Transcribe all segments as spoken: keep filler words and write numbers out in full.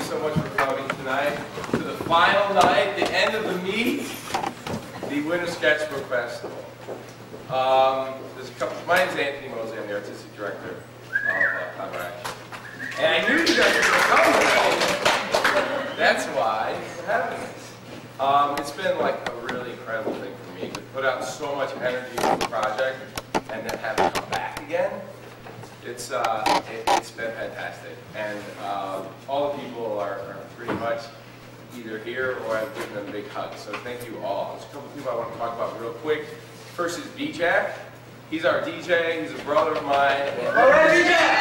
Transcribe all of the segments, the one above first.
so much for coming tonight to the final night, the end of the meet, the Winter Sketchbook Festival. Um, there's a couple. My name is Anthony Mosley. I'm the artistic director of uh, Collaboraction, and I knew you guys were going to come tonight. That's why we're having this. Um, it's been like a really incredible thing for me to put out so much energy into the project and then have it come back again. It's, uh, it, it's been fantastic, and uh, all the people are, are pretty much either here or I've given them a big hug, so thank you all. There's a couple of people I want to talk about real quick. First is B-Jack. He's our D J, he's a brother of mine. All right, B-Jack!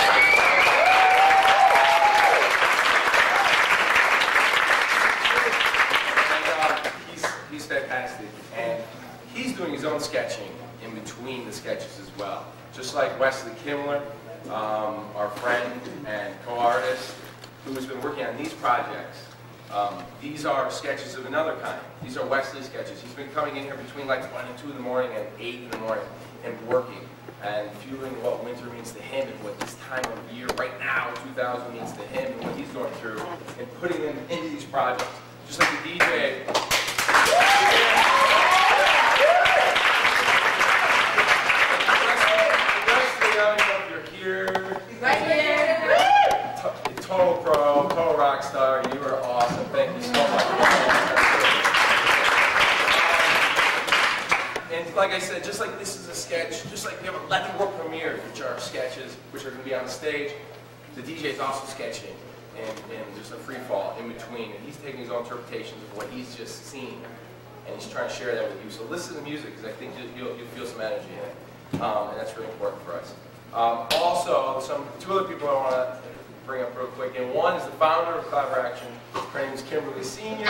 And uh, he's, he's fantastic, and he's doing his own sketching in between the sketches as well. Just like Wesley Kimler, um, our friend and co-artist, who has been working on these projects. Um, these are sketches of another kind. These are Wesley sketches. He's been coming in here between like one and two in the morning and eight in the morning and working and fueling what winter means to him and what this time of year right now, two thousand, means to him and what he's going through, and putting them into these projects. Just like the D J. Total pro, total rock star, you are awesome. Thank you so much. And like I said, just like this is a sketch, just like we have eleven world premieres, which are sketches, which are going to be on the stage, the D J is also sketching in, in just a free fall in between. And he's taking his own interpretations of what he's just seen, and he's trying to share that with you. So listen to the music, because I think you'll, you'll feel some energy in it. Um, and that's really important for us. Um, also, some two other people I want to bring up real quick, and one is the founder of Collaboraction. Her name is Kimberly Senior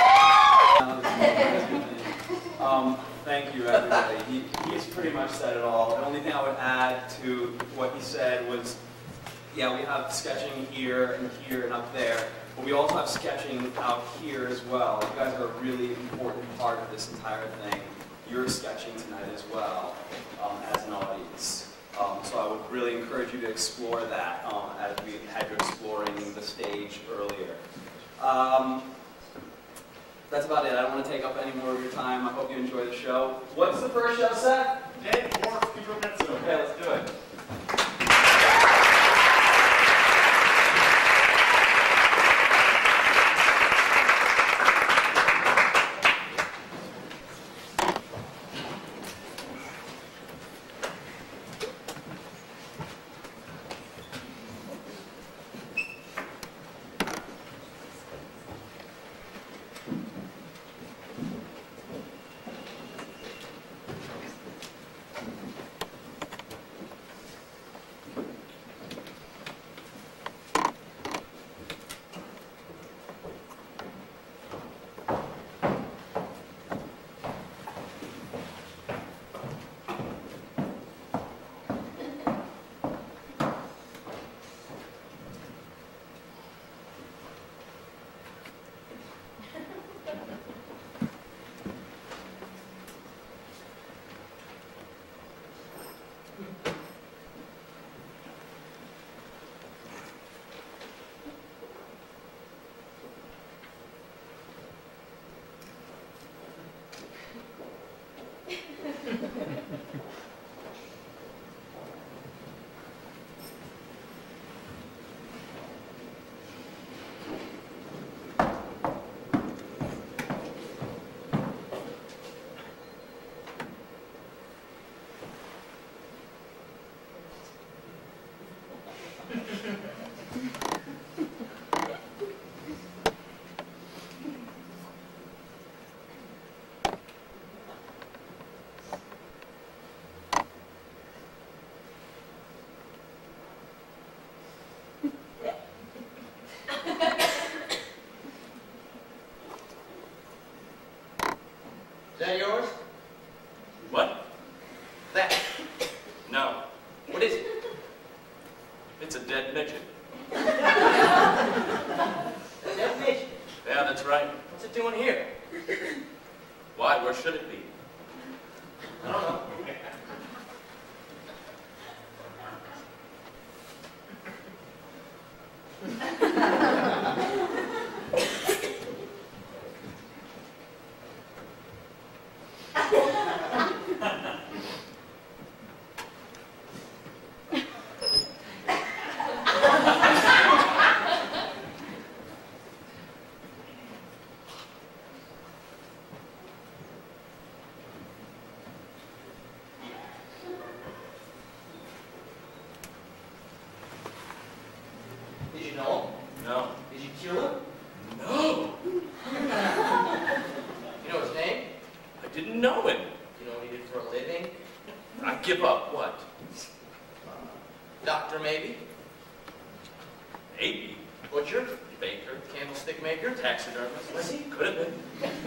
um, thank you, everybody. He, he's pretty much said it all. The only thing I would add to what he said was, yeah, we have sketching here and here and up there, but we also have sketching out here as well. You guys are a really important part of this entire thing. You're sketching tonight as well, um, as an audience. Um, so I would really encourage you to explore that um, as we had you exploring the stage earlier. Um, that's about it. I don't want to take up any more of your time. I hope you enjoy the show. What's the first show set? Dwarf, Intermezzo. Okay, let's do it. Is that yours? What? That. No. What is it? It's a dead midget. A dead midget? Yeah, that's right. What's it doing here? Why? Where should it be? I don't know. Butcher? Baker. Candlestick maker? Taxidermist. Was he? Could have been.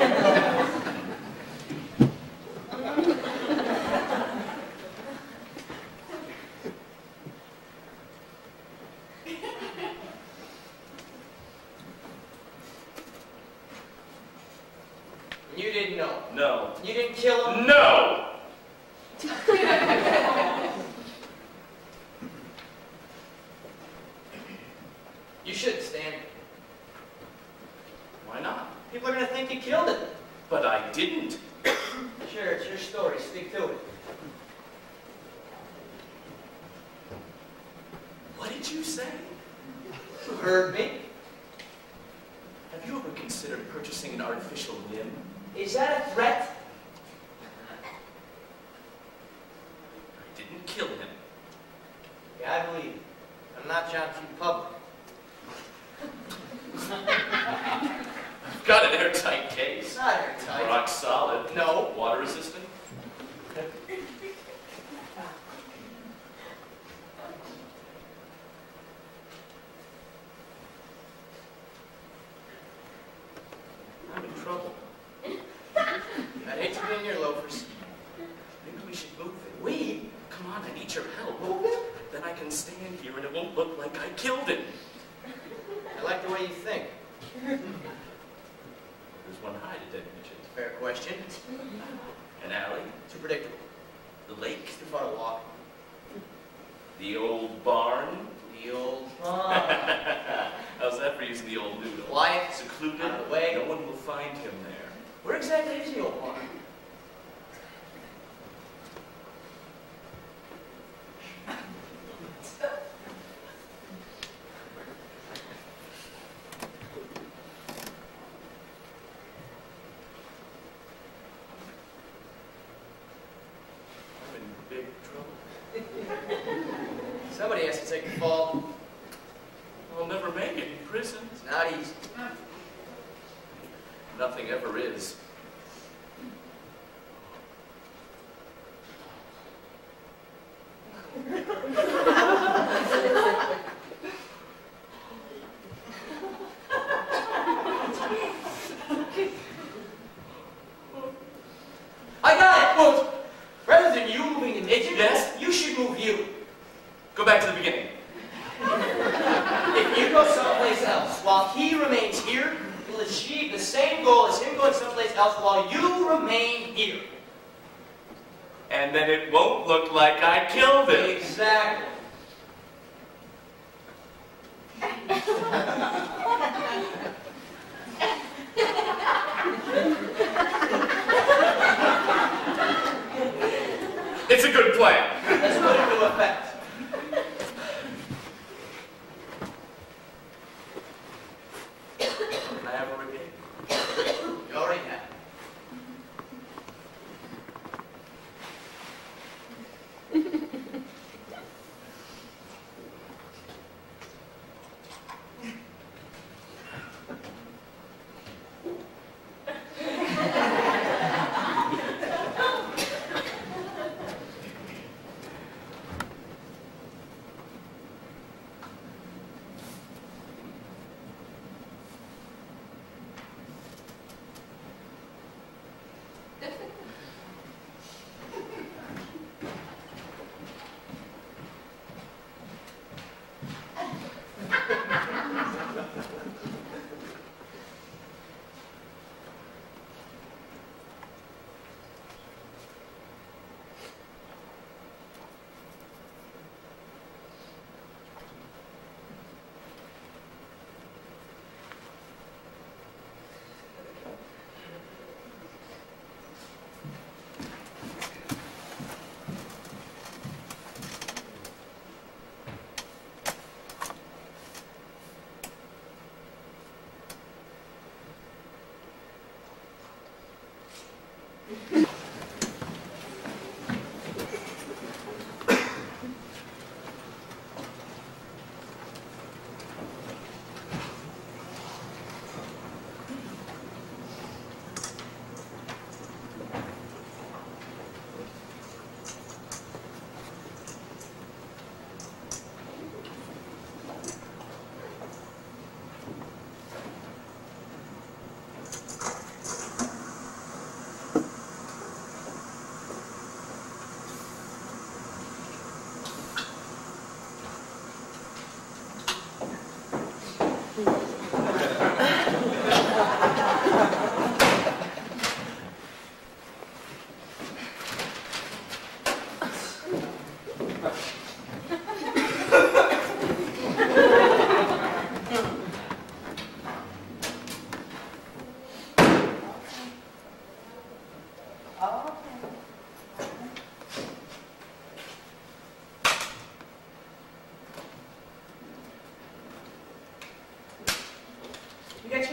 You didn't know? No. You didn't kill him? No! You shouldn't stand it. Why not? People are going to think you killed him. But I didn't. Sure, it's your story. Stick to it. What did you say? You heard me. Have you ever considered purchasing an artificial limb? Is that a threat? I didn't kill him. Yeah, I believe it. I'm not John Q. Public. I've got an airtight case. It's not airtight. Rock solid. No. Water resistant? I'm in trouble. I'd hate to be in your loafers. Maybe we should move it. We? Come on, I need your help. Move it? Then I can stand here and it won't look like I killed him. I like the way you think. There's one hide at dead midget. Fair question. An alley. Too predictable. The lake. Too far to walk. The old barn. The old farm. How's that for using the old noodle? Quiet. Secluded. Out of the way. No one will find him there. Where exactly is the old farm? I'm in big trouble. Somebody has to take the fall. I'll never make it in prison. It's not easy. Nothing ever is. I got it! Well, rather than you moving the midget, Yes? you should move you. Go back to the beginning. If you go someplace else while he remains here, you'll achieve the same goal as him going someplace else while you remain here. And then it won't look like I killed him. Exactly. It's a good plan. Let's put it into effect. Can I have a repeat? You already have.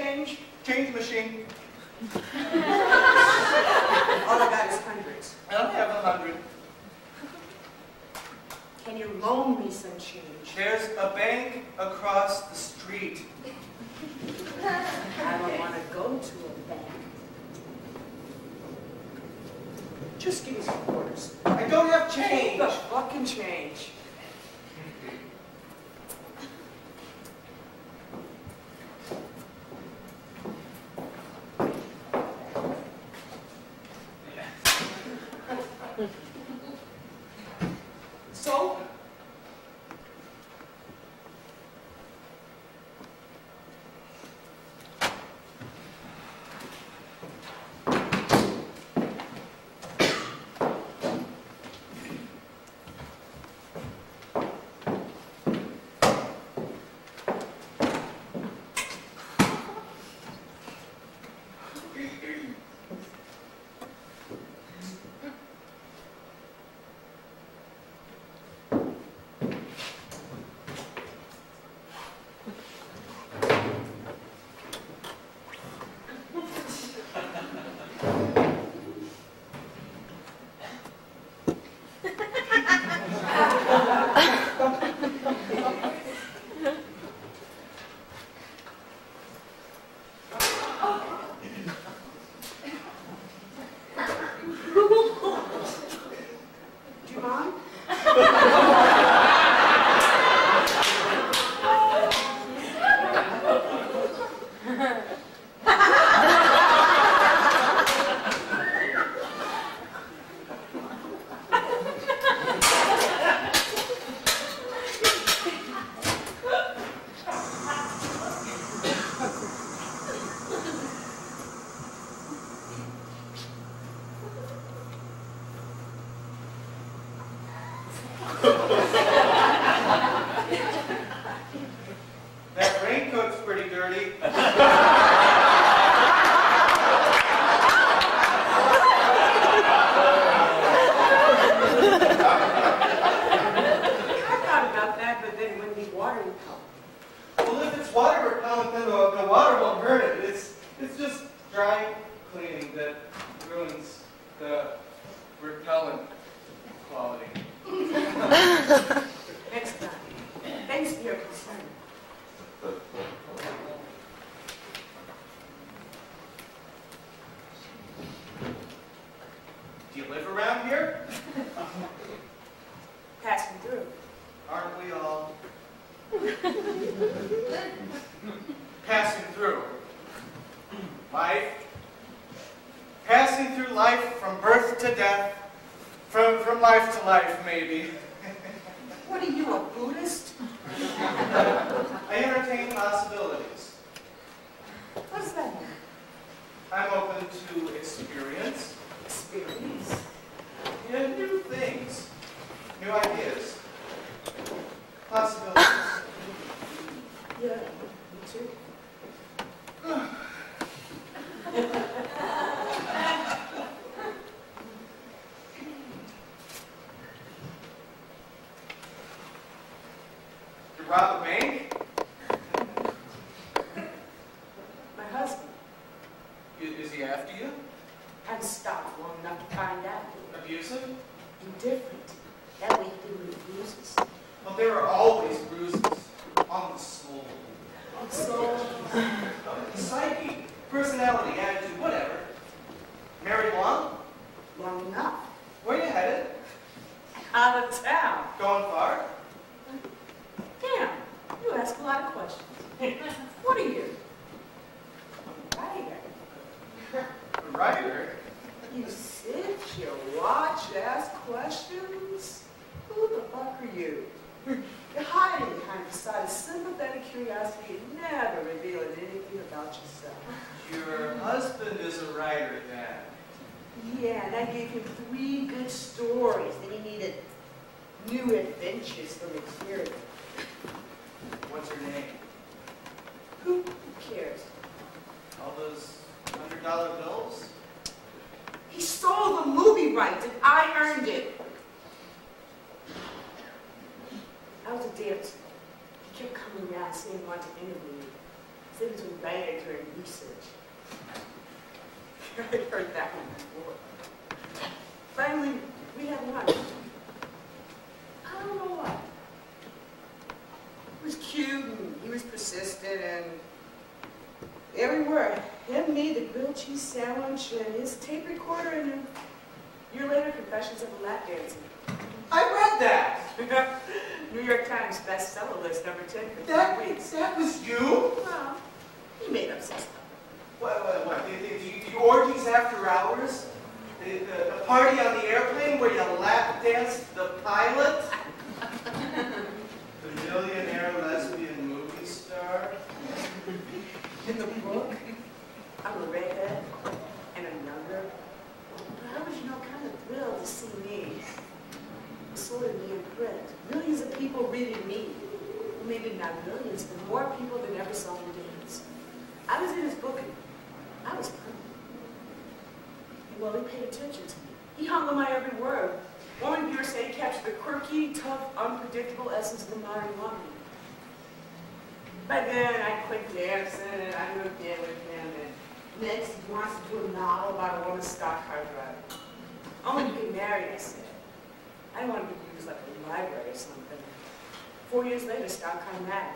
change? Change machine. All I got is hundreds. I only have a hundred. Can you loan me some change? There's a bank across the street. I don't want to go to a bank. Just give me some quarters. I don't have change. The fucking change. So? That raincoat's pretty dirty. I thought about that, but then when the water would come. Well, if it's water repellent, then the, the water won't hurt it. It's, it's just dry cleaning that ruins the repellent quality. Next time. Thanks for your concern. Do you live around here? Passing through. Aren't we all? Passing through. Life. Passing through life from birth to death. From, from life to life, maybe. What are you, a Buddhist? I entertain possibilities. What does that mean? I'm open to experience. Experience. Yeah, new things. New ideas. Possibilities. Yeah, me too. You rob a bank? My husband. Is, is he after you? I've stopped long enough to find out. Abusive? Indifferent. That way he didn't leave bruises. Well, there are always bruises on the soul. So, Psyche, personality, attitude, whatever. Married long? long enough. Where you headed? Out of town. Going far? Damn, you ask a lot of questions. What are you? A writer. A writer? You sit, you watch, you ask questions. Who the fuck are you? You're hiding behind a facade of sympathetic curiosity and never revealing anything about yourself. Your husband is a writer, then. Yeah, and I gave him three good stories. Then he needed new adventures from experience. What's her name? Who cares? All those hundred dollar bills? He stole the movie rights and I earned it. I was a dancer. He kept coming around saying he wanted to interview me. said to write it during research. I'd heard that one before. Finally, we had lunch. I don't know why. He was cute, and he was persistent, and there we were. Him, me, the grilled cheese sandwich, and his tape recorder, and a year later, Confessions of a Lap Dancing. I read that. New York Times bestseller list, number ten for That, three weeks. that was you? Well, he made up some stuff. What, what, what? The, the, the, the orgies after hours? The, the, the party on the airplane where you lap danced the pilot? The millionaire lesbian movie star? In the book, I'm a redhead, and I'm younger. But I was, you know, kind of thrilled to see me. Sort of me in print. Millions of people reading me. Well, maybe not millions, but more people than ever saw me dance. I was in his book, and I was proud. Well, he paid attention to me. He hung on my every word. One reviewer said he captured the quirky, tough, unpredictable essence of the modern woman. By then, I quit dancing, and I moved in with him, and next he wants to do a novel about a woman's stock car driver. Only to get married, I said. I don't want to be used like a library or something. Four years later, stock car mad.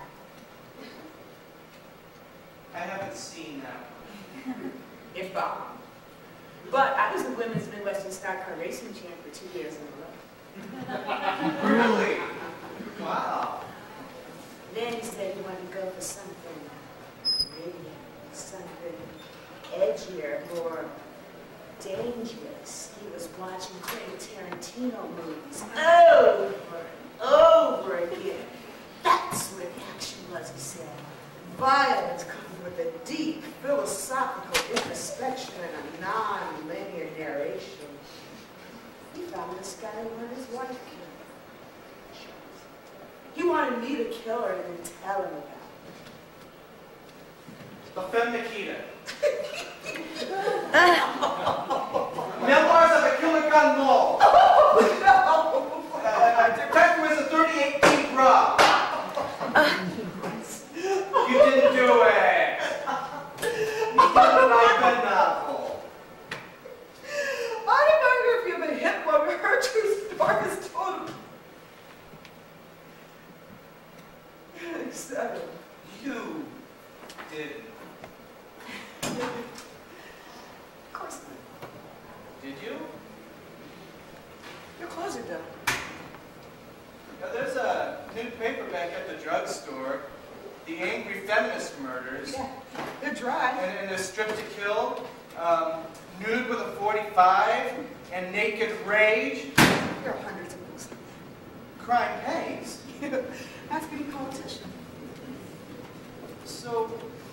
I haven't seen that one. It bombed. But I was the women's Midwestern stock car racing champ for two years in a row. Really? Wow. Then he said he wanted to go for something maybe something edgier, more dangerous. He was watching Quentin Tarantino movies over and over again. That's what action was, he said. Violence comes with a deep philosophical introspection and a non-linear narration. He found this guy who wanted his wife killed. He wanted me to kill her and then tell him about it. La Femme Nikita. Memoirs of a Killer Gone Mole. Oh, no! Uh, Detective was a thirty-eight feet bra. You didn't do it. You didn't like the novel. I don't know if you've been hit one of her true stories told him. Except You didn't. of course not. Did you? Your clothes are done. Now, there's a new paperback at the drugstore. The Angry Feminist Murders. Yeah, they're dry. And, and there's Strip to Kill, um, Nude with a forty-five, and Naked Rage. There are hundreds of books. Crime pays. Ask any politician. So,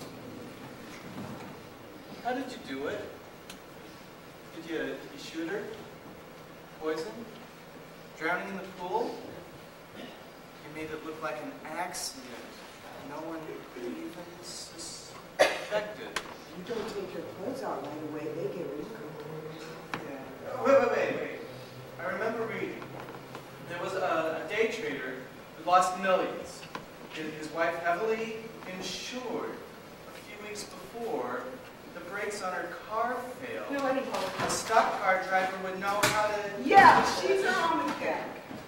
how did you do it? Did you, did you shoot her? Poison? Drowning in the pool? You made it look like an accident. No one even suspected. You don't take your clothes out right away, they get wrinkled. Yeah. Wait, wait, wait, wait. I remember reading. There was a, a day trader who lost millions. His, his wife heavily insured. A few weeks before, the brakes on her car failed. No, I didn't hold A stock car driver would know how to... Yeah, she's her own mechanic.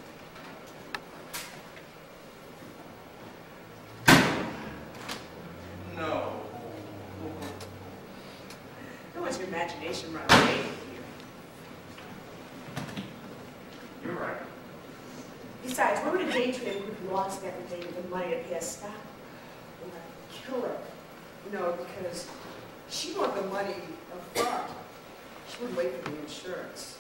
No. Don't let your imagination run away with you. You're right. Besides, where would a day trader who'd lost everything with the money to pay a stock or kill her? No, because she wanted the money up front. She wouldn't wait for the insurance.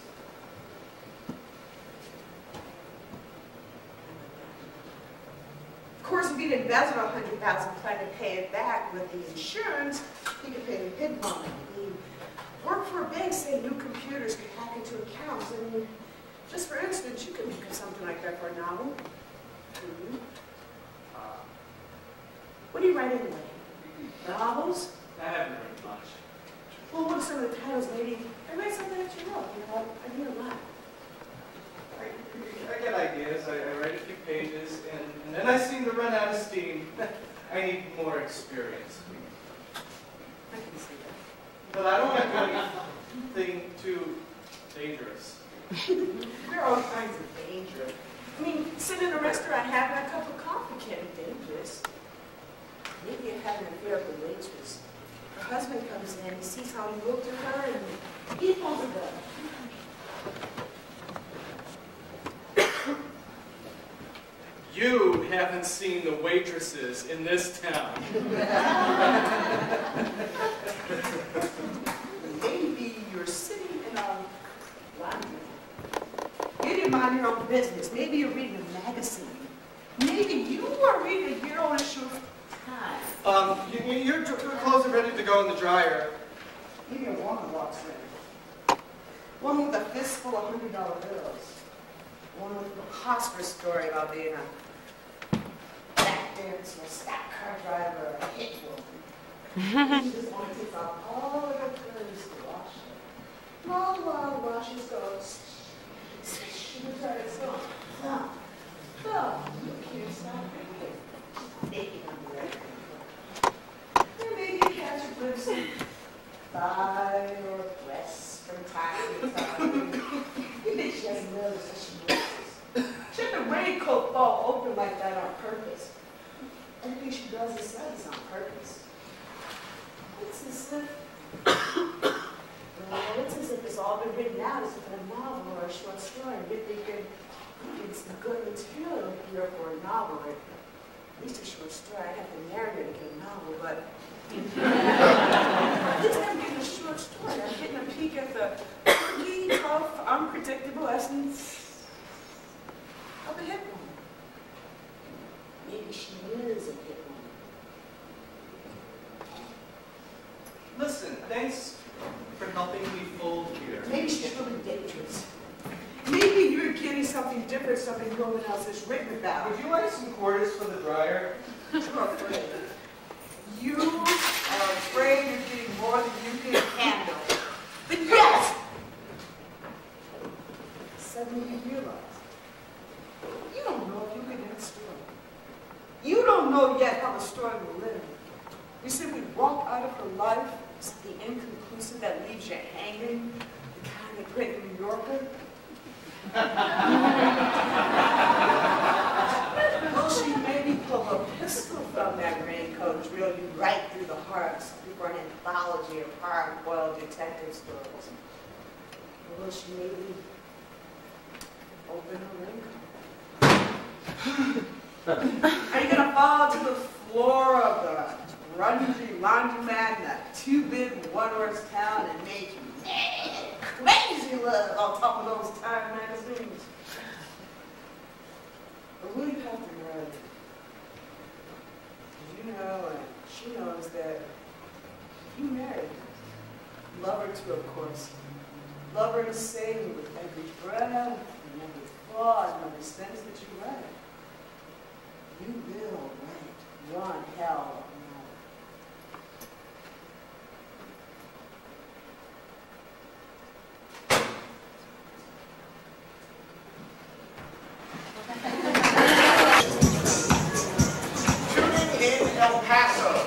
Of course, if he'd embezzled a hundred thousand, trying to pay it back with the insurance, he could pay the pig money. He worked for a bank saying new computers could hack into accounts. I mean, just for instance, you could think of something like that for a novel. Mm-hmm. uh, what do you write anyway? Novels? I haven't read much. Well, what are some of the titles, maybe? I read something that you wrote, you know, I read a lot. I, I get ideas, I, I write a few pages, and, and then I seem to run out of steam. I need more experience. But I don't want to do anything too dangerous. There are all kinds of danger. I mean, sitting in a restaurant having a cup of coffee can be dangerous. Maybe you're having an affair with the waitress. Her husband comes in, he sees how you looked at her, and he pulls a gun. You haven't seen the waitresses in this town. Maybe you're sitting in a laundry. You didn't mind your own business. Maybe you're reading a magazine. Maybe you are reading a hero issue of Time. Um, you, you- your your clothes are ready to go in the dryer. Maybe a woman walks in. One with a fistful of hundred dollar bills. One with a preposterous story about being a back dancer, a stock car driver, a hit woman. You just want to take off all of her clothes to wash it. And all the while the washers go, she was trying to stop. Stop. Stop. You can't stop it. Taking on the record. Or maybe you catch a glimpse of thigh or breast from time to time. You think she doesn't notice that she notices. She let the raincoat fall open like that on purpose. Everything she does and says is on purpose. It's as if, well, it's as if it's all been written out as if in a novel or a short story. And you're thinking, it's good material here for a novel. Or at least a short story. I have to narrate it to get a novel, but at least I'm getting a short story. I'm getting a peek at the quirky, tough, unpredictable essence of a hit woman. Maybe she is a hit woman. Listen, thanks for helping me fold here. Maybe she's really dangerous. Maybe you're getting something different, something no one else has written about. Would you like some quarters for the dryer? You're afraid. You are afraid you're getting more than you can handle. But yes! Suddenly you realize you don't know if you can end a story. You don't know yet how the story will live. You simply walk out of her life, something inconclusive that leaves you hanging, the kind of great New Yorker. Well, she maybe pull a pistol from that raincoat and drill you right through the heart, something for an anthology of hard-boiled detective stories. Or will she maybe open her raincoat? Are you gonna fall to the floor of the grungy laundromat in a two-bit one-horse town and make you mad, crazy love on top of those Time magazines? Or will you have to marry her? You know, and she knows that you married her. Love her too, of course. Love her to save you with every breath and every thought and every sentence that you write. You will write one hell of a Tuning in El Paso.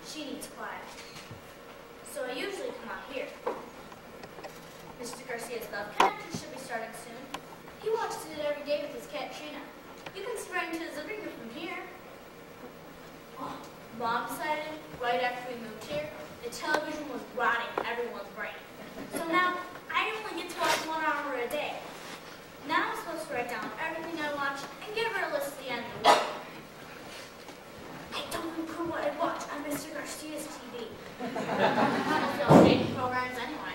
She needs quiet. So I usually come out here. Mister Garcia's love connection should be starting soon. He watches it every day with his cat Trina. You can see right into his living room from here. Oh, Mom decided right after we moved here, the television was rotting everyone's brain. So now I only get to watch one hour a day. Now I'm supposed to write down everything I watch and give her a list at the end of the week. I don't remember what I watch on Mister Garcia's T V. Almost all dating programs anyway.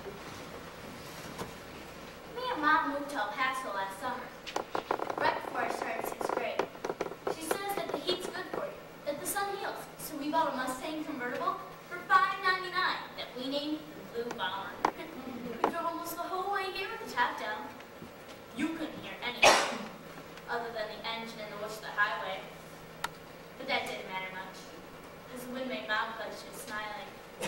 Me and Mom moved to El Paso last summer, right before I started sixth grade. She says that the heat's good for you, that the sun heals. So we bought a Mustang convertible for five ninety-nine that we named the Blue Bomber. We drove almost the whole way here with the top down. You couldn't hear anything other than the engine and the whoosh of the highway. But that didn't matter much, because the wind made Mom fudge just smiling.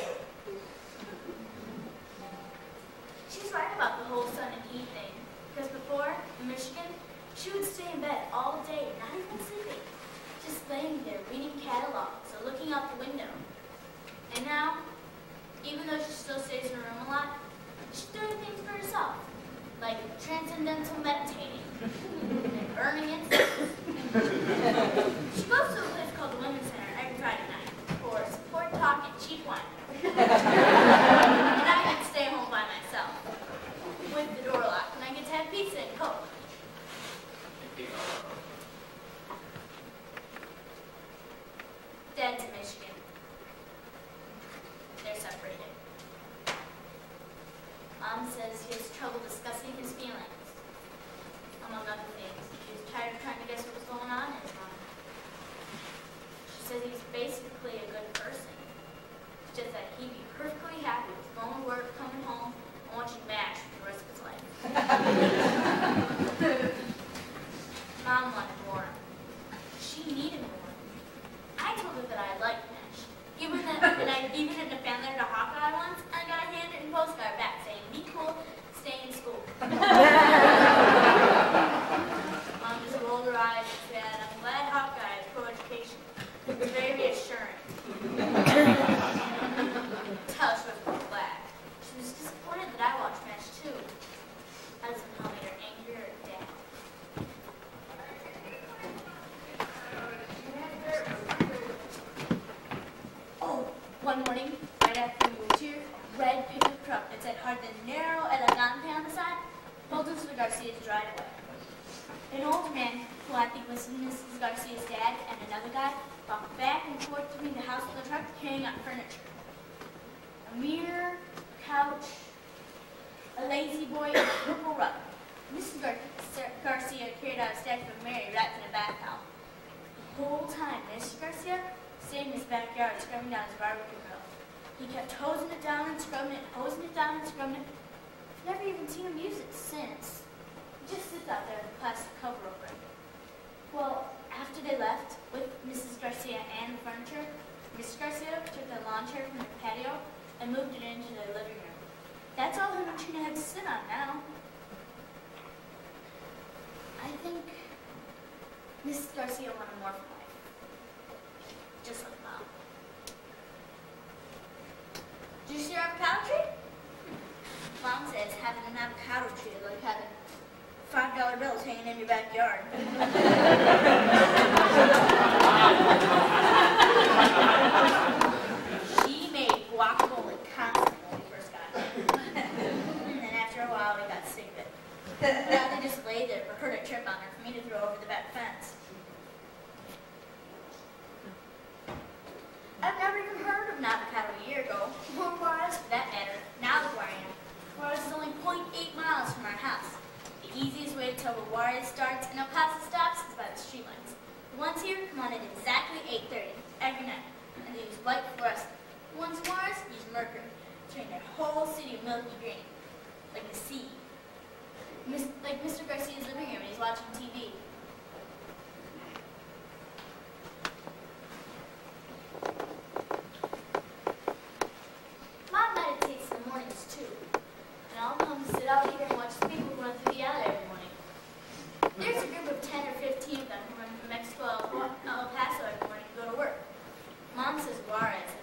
She's right about the whole sun and heat thing, because before, in Michigan, she would stay in bed all day, not even sleeping, just laying there reading catalogs or looking out the window. And now, even though she still stays in her room a lot, she's doing things for herself, like transcendental meditating and burning incense. She goes to a place called the Women's Center every Friday night for support talk and cheap wine. And I get to stay home by myself with the door locked, and I get to have pizza and Coke. Dad's in Michigan. They're separated. Mom says he has trouble discussing his feelings, among other things. He was tired of trying to guess what was going on in his mind. She says he's basically a good person. It's just that he'd be perfectly happy with going to work, coming home, and watching MASH for the rest of his life. Mom wanted more. She needed more. I told her that I liked MASH. Even that, and I even had a fan letter to Hawkeye once, and I got a handwritten postcard back saying, "Be cool, stay in school." Mom just rolled her eyes and said, "I'm glad Hawkeye is pro-education. It's very reassuring." Tell she was glad. She was disappointed that I watched MASH too. I somehow made her angrier or dead. Oh, one morning, right after we moved here, a red pickup truck that said hard and narrow elegante on the side pulled into the Garcia's driveway. An old man, who I think was Missus Garcia's dad, and another guy walked back and forth between the house and the truck carrying out furniture. A mirror, couch, a lazy boy, and a purple rug. Missus Gar Garcia carried out a statue of Mary wrapped in a bath towel. The whole time, Mister Garcia stayed in his backyard scrubbing down his barbecue grill. He kept hosing it down and scrubbing it, hosing it down and scrubbing it. I've never even seen him use it since. He just sits out there with a plastic cover over it. Well, after they left, with Missus Garcia and the furniture, Mister Garcia took the lawn chair from the patio and moved it into the living room. That's all him and Trina had to sit on now. I think Missus Garcia wanted more from life. Just like Mom. Did you see our avocado tree? Mom says having an avocado tree is like having five dollar bills hanging in your backyard. She made guacamole constantly when we first got it. And then after a while we got sick of it. Now they just lay there for her to trip on her for me to throw over the back fence. I've never even heard of an avocado a year ago, or Juarez for that matter. Now look where I am. Juarez is only zero point eight miles from our house. The easiest way to tell where Juarez starts and El Paso stops is by the streetlights. The ones here come on at exactly eight thirty every night, and they use white fluorescent. The ones in Juarez use mercury, turning their whole city milky green, like the sea. Mis like Mister Garcia's living room when he's watching T V. Mom meditates in the mornings too, and I'll come sit out here and watch the people run through the alley every morning. There's a group of ten or fifteen of them who run from Mexico El Paso every morning to go to work. Mom says Juarez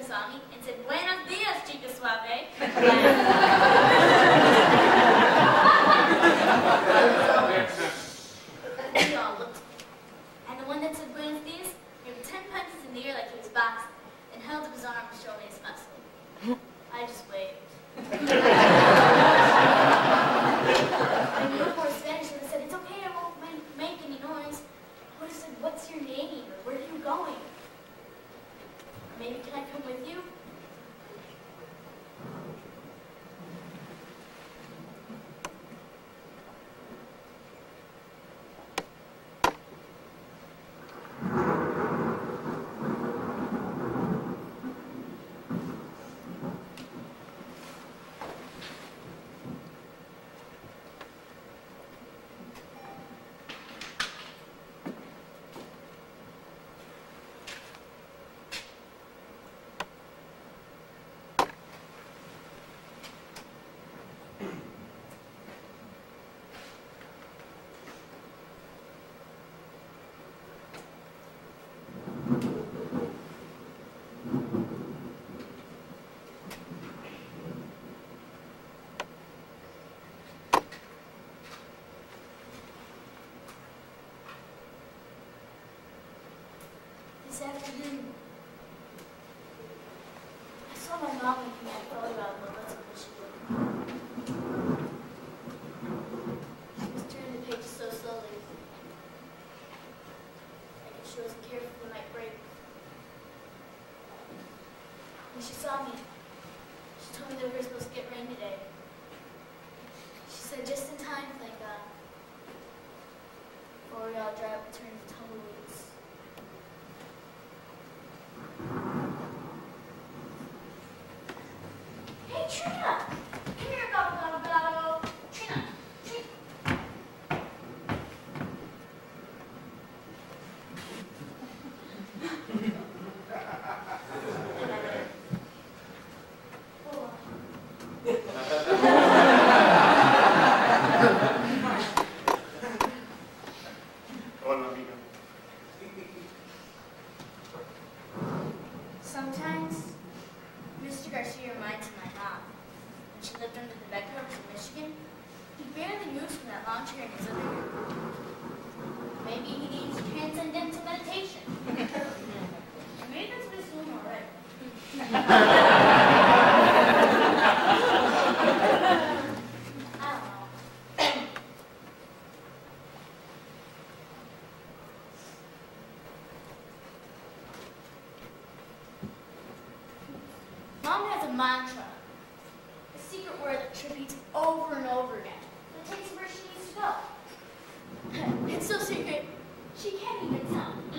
who saw me and said, "Buenos dias, chica suave." We all looked at me. And the one that said "Buenos dias" gave him ten punches in the air like he was boxing, and held up his arm to show me his muscle. I just waved. I knew more Spanish, and I said, "It's okay, I won't make any noise." I would have said, "What's your name?" or "Where are you going?" Or maybe, "Can I come with you?" This afternoon, I saw my mom making that photo out of the Let's Go Michigan. She was turning the pages so slowly, like if she wasn't careful, they might break. When she saw me, she told me that we were supposed to get rain today. She said, "Just in time, thank God." Before we all dry up and turn to tumbleweeds. Hey, Trina! Come here, gobble, gobble, gobble. Trina, Trina. Oh. Sometimes, Mister Garcia reminds me of my mom. When she lived under the bedcovers in Michigan, he barely moves from that lawn chair in his living room. Maybe he needs transcendental meditation. Or maybe that's what he's doing already. I don't know. Mom has a mantra, a secret word that she repeats over and over again. That takes her where she needs to go. It's so secret, she can't even sound E.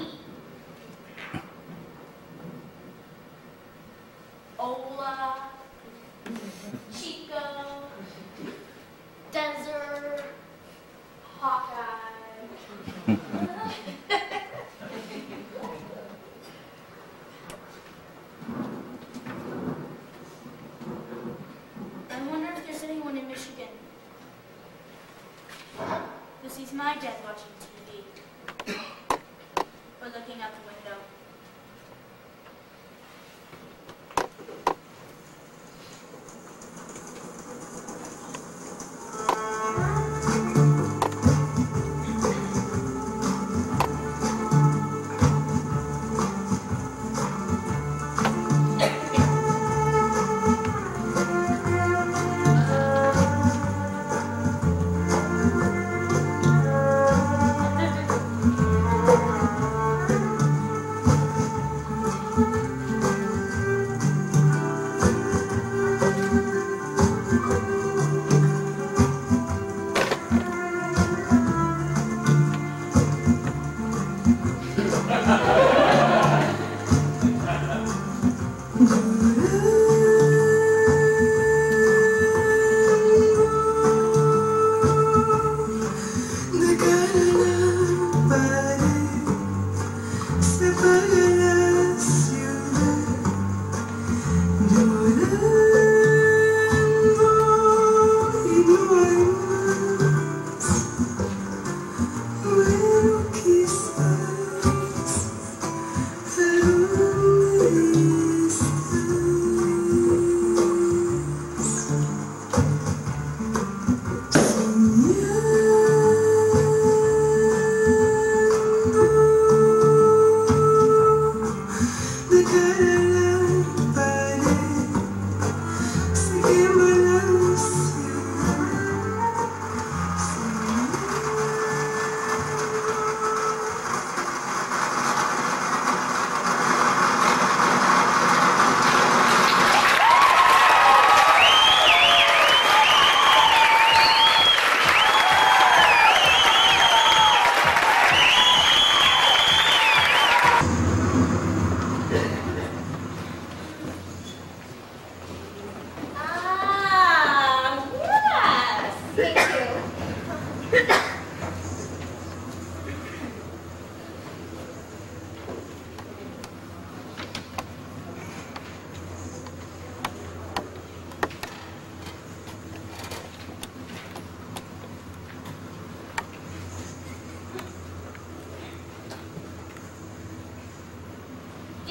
Ola, Chico, Desert, Hawkeye. I wonder if there's anyone in Michigan who sees my dad watching T V or looking out the window.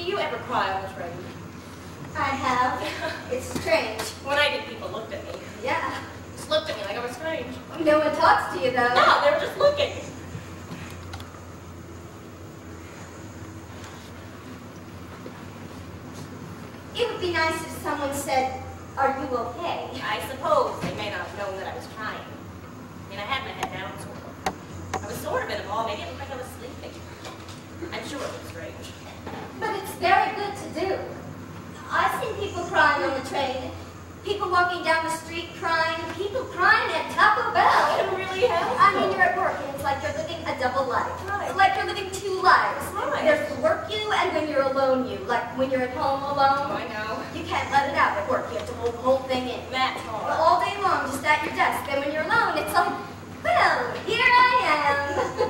Do you ever cry on the train? I have. It's strange. When I did, people looked at me. Yeah. Just looked at me like I was strange. No one talks to you, though. No, they were just looking. It would be nice if someone said, "Are you okay?" I suppose they may not have known that I was trying. I mean, I had my head down, sort of. I was sort of in a ball. Maybe it looked like I was sleeping. I'm sure it was strange. But it's very good to do. I've seen people crying on the train. People walking down the street crying. People crying at Taco Bell. It really helps. I mean, you're at work, and it's like you're living a double life. Right. It's like you're living two lives. Right. There's the work you, and when you're alone you. Like when you're at home alone. Oh, I know. You can't let it out at work. You have to hold the whole thing in. That's hard. All day long, just at your desk. Then when you're alone, it's like, well, here I am.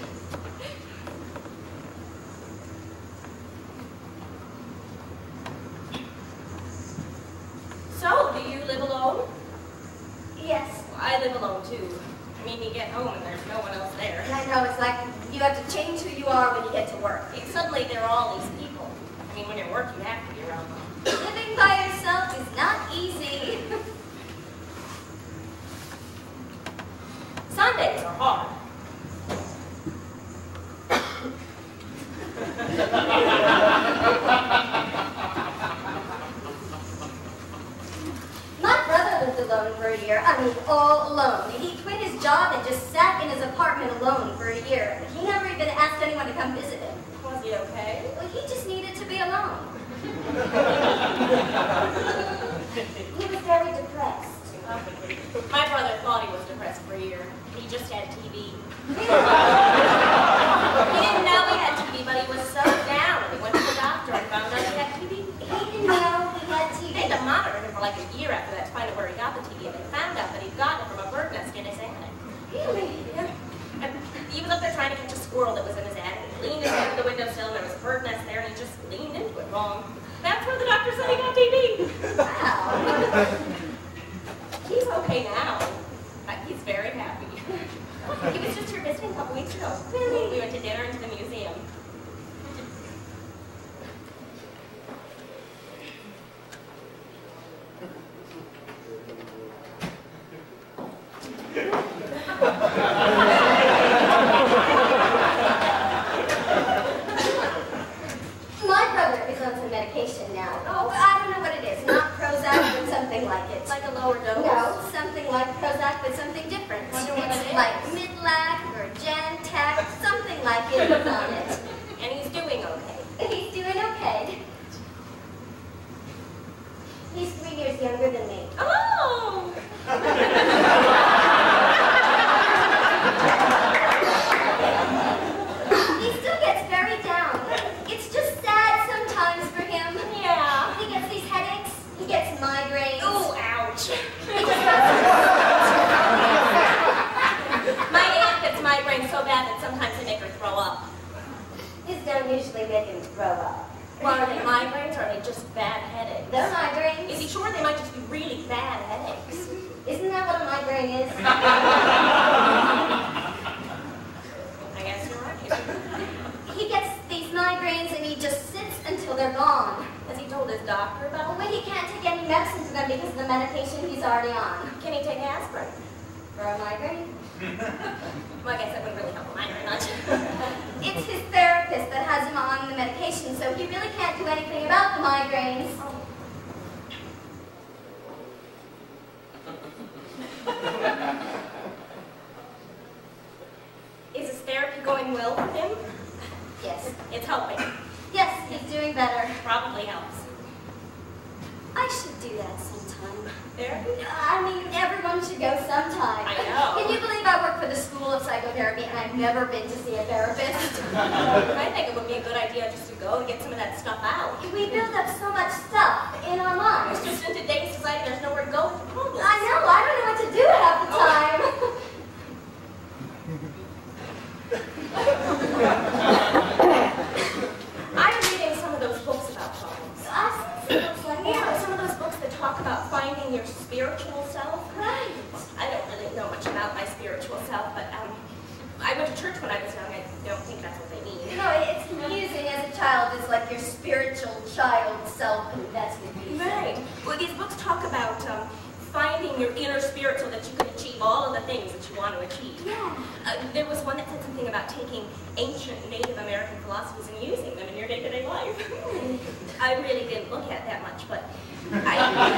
So, do you live alone? Yes. Well, I live alone, too. I mean, you get home and there's no one else there. I know, it's like you have to change who you are when you get to work. Suddenly, there are all these people. I mean, when you're at work, you have to be around them. Living by yourself is not easy. Sundays are hard. My brother lived alone for a year. I mean, all alone. He quit his job and just sat in his apartment alone for a year. He never even asked anyone to come visit him. Was he okay? Well, he just needed to be alone. He was very depressed. My brother thought he was depressed for a year. He just had T V. He didn't know he had T V, but he was so down. And he went to the doctor and found out he had T V. He didn't know he had T V. They had to monitor him for like a year after that to find out where he got the T V. And they found out that he'd gotten it from a bird nest in his attic. Really? Yeah. And he was up there trying to catch a squirrel that was in his attic. He leaned his head to the windowsill and there was a bird nest there and he just leaned into it wrong. That's where the doctor said he got T V. Wow. He's okay now. Uh, He's very happy. He was just here visiting a couple weeks ago. Really? We went to dinner and to the museum. My brother is on some medication now. Oh, I don't know what it is. Not Prozac, but something like it. Like a lower dose? No, something like Prozac, but something different. Wonder what It's it is. like Midlac or Gentac, something like it is on it. And he's doing okay. He's doing okay. He's three years younger than me. Oh! He still gets very down. It's just sad sometimes for him. Yeah. He gets these headaches. He gets migraines. Oh, ouch. He just doesn't. My aunt gets migraines so bad that sometimes they make her throw up. His don't usually make him throw up. Well, are they migraines or are they just bad headaches? They're migraines. Is he sure they might just be really bad headaches? Isn't that what a migraine is? I guess you're right. He gets these migraines and he just sits until they're gone. Has he told his doctor about But it? he can't take any medicine for them because of the medication he's already on. Can he take aspirin? For a migraine? Well, I guess that wouldn't really help a migraine much. It's his therapist that has him on the medication, so he really can't do anything about the migraines. Is his therapy going well for him? Yes. It's helping. Yes, he's doing better. Probably helps. I should do that sometime. Therapy? I mean, everyone should go sometime. I know. Can you believe I work for the School of Psychotherapy and I've never been to see a therapist? I think it would be a good idea just to go and get some of that stuff out. We build up so much stuff in our minds. It's just in today's society, there's nowhere to go with the problems. I know, I don't know what to do half the time. I'm reading some of those books about problems. I've seen some books like Yeah, that. some of those books that talk about finding your spiritual self. Right. I don't really know much about my spiritual self, but um, I went to church when I was young. I don't think that's what they mean. No, it's confusing as a child. It's like you're spiritual child self, and that's what we Right. Well, these books talk about um, finding your inner spirit so that you can achieve all of the things that you want to achieve. Yeah. Uh, there was one that said something about taking ancient Native American philosophies and using them in your day-to-day life. I really didn't look at that much, but I,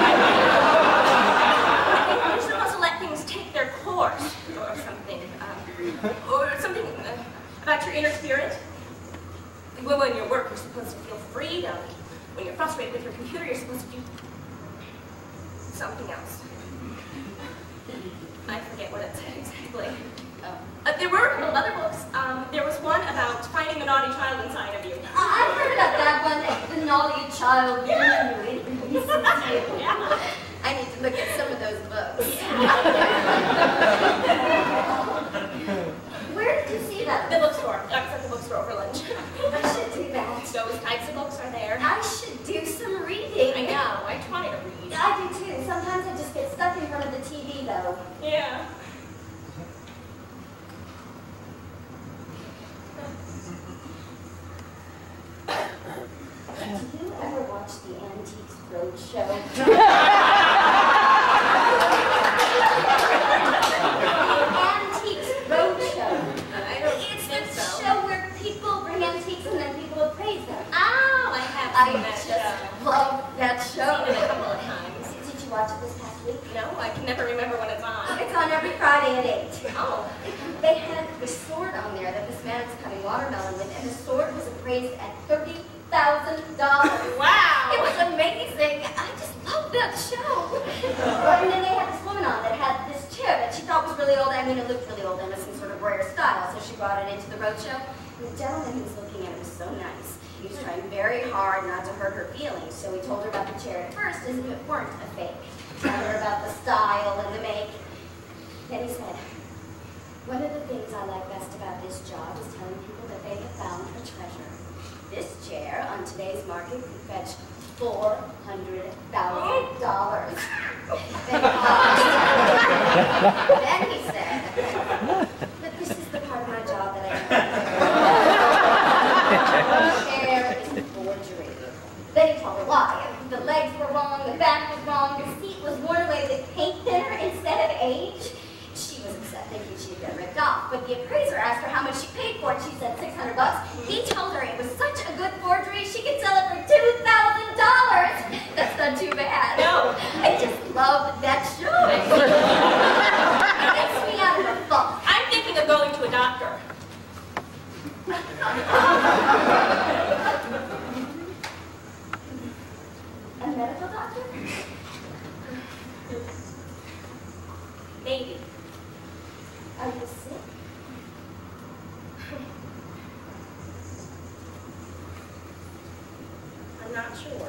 I think you're supposed to let things take their course, or something, um, or something uh, about your inner spirit. Well, when you're work, you're supposed to feel freedom. When you're frustrated with your computer, you're supposed to do something else. I forget what it said exactly. Oh. Uh, there were other books. Um, there was one about finding the naughty child inside of you. Uh, I heard about that one, the naughty child. Yeah. Yeah. I need to look at some of those books. Where did you see that? The bookstore. I was at the bookstore for lunch. I should do that. Those types of books are there. I should do some reading. I know. I try to read. I do too. Sometimes I just get stuck in front of the T V though. Yeah. Did you ever watch the Antiques Roadshow? Antiques Roadshow. I don't It's think the so. show where people bring antiques and then people appraise them. Oh, I have I seen that just show. love that show. Seen it a couple of times. Did you watch it this past week? No, I can never remember when it's on. It's on every Friday at eight. Oh. They had the sword on there that this man was cutting watermelon with, and the sword was appraised at thirty thousand dollars. Wow. It was amazing. I just love that show. And then they had this woman on that had this chair that she thought was really old. I mean, it looked really old and was some sort of rare style, so she brought it into the roadshow. And the gentleman who was looking at it was so nice. He was trying very hard not to hurt her feelings, so he told her about the chair at first as if it weren't a fake. Told her about the style and the make. Then he said, one of the things I like best about this job is telling people that they have found a treasure. This chair on today's market could fetch four hundred thousand dollars. Then, then he said, but this is the part of my job that I love. The chair is a forgery. Then he told her why. The legs were wrong, the back was wrong, the seat was worn away with paint thinner instead of age. She was upset thinking she'd been ripped off, but the appraiser asked her how much she paid for it. She said six hundred bucks. He told her it was such a good forgery she could sell it for two thousand dollars. That's not too bad. No. I just love that show. It gets me out of a funk. I'm thinking of going to a doctor. A medical doctor? Maybe. Are you sick? I'm not sure.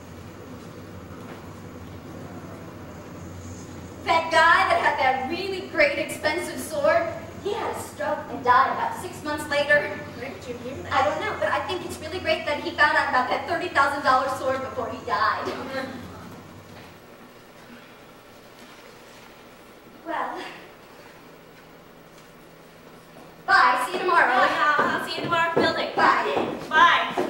That guy that had that really great expensive sword, he had a stroke and died about six months later. Where did you hear that? I don't know, but I think it's really great that he found out about that thirty thousand dollar sword before he died. Well, bye. See you tomorrow. I'll, I'll see you tomorrow at the building. Bye. Bye.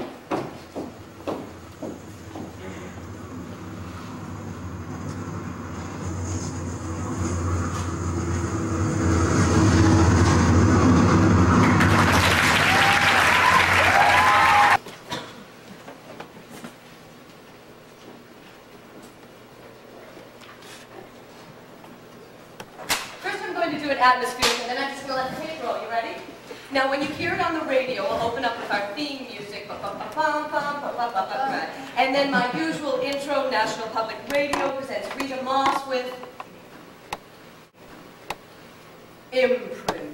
Atmospheric, and then I'm just going to let the tape roll. You ready? Now, when you hear it on the radio, we'll open up with our theme music, and then my usual intro, National Public Radio presents Rita Moss with Imprint.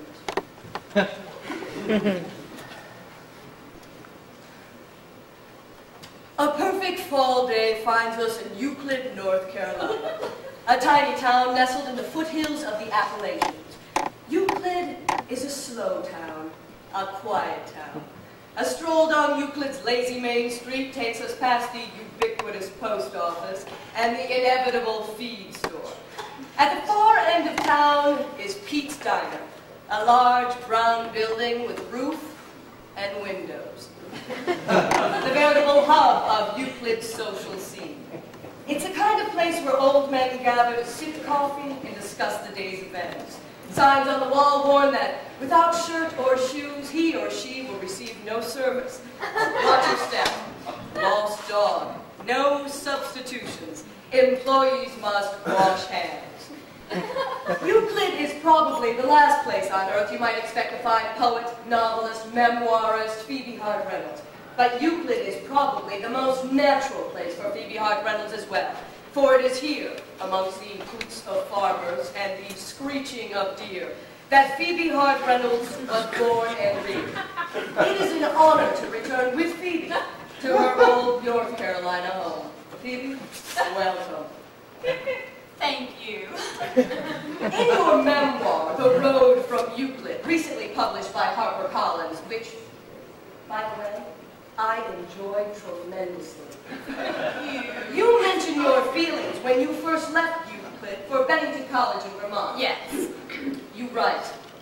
A perfect fall day finds us in Euclid, North Carolina, a tiny town nestled in the foothills of the Appalachians. Euclid is a slow town, a quiet town. A stroll down Euclid's lazy main street takes us past the ubiquitous post office and the inevitable feed store. At the far end of town is Pete's Diner, a large brown building with roof and windows. The veritable hub of Euclid's social scene. It's a kind of place where old men gather to sip coffee and discuss the day's events. Signs on the wall warn that without shirt or shoes, he or she will receive no service. Watch your step. Lost dog. No substitutions. Employees must wash hands. Euclid is probably the last place on earth you might expect to find poet, novelist, memoirist, Phoebe Hart-Reynolds. But Euclid is probably the most natural place for Phoebe Hart-Reynolds as well. For it is here, amongst the hoots of farmers and the screeching of deer, that Phoebe Hart-Reynolds was born and reared. It is an honor to return with Phoebe to her old North Carolina home. Phoebe, welcome. Thank you. In your memoir, The Road from Euclid, recently published by HarperCollins, which, by the way, I enjoyed tremendously. You, you mention your feelings when you first left Euclid for Bennington College in Vermont. Yes. You write,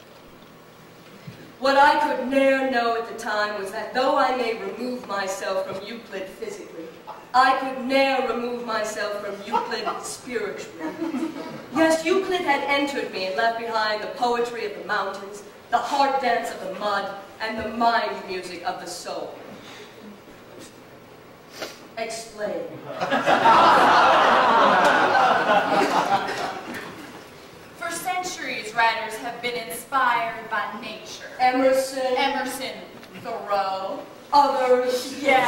what I could ne'er know at the time was that though I may remove myself from Euclid physically, I could ne'er remove myself from Euclid spiritually. Yes, Euclid had entered me and left behind the poetry of the mountains, the heart dance of the mud, and the mind music of the soul. Explain. For centuries, writers have been inspired by nature. Emerson. Emerson, Thoreau. Others. Yes.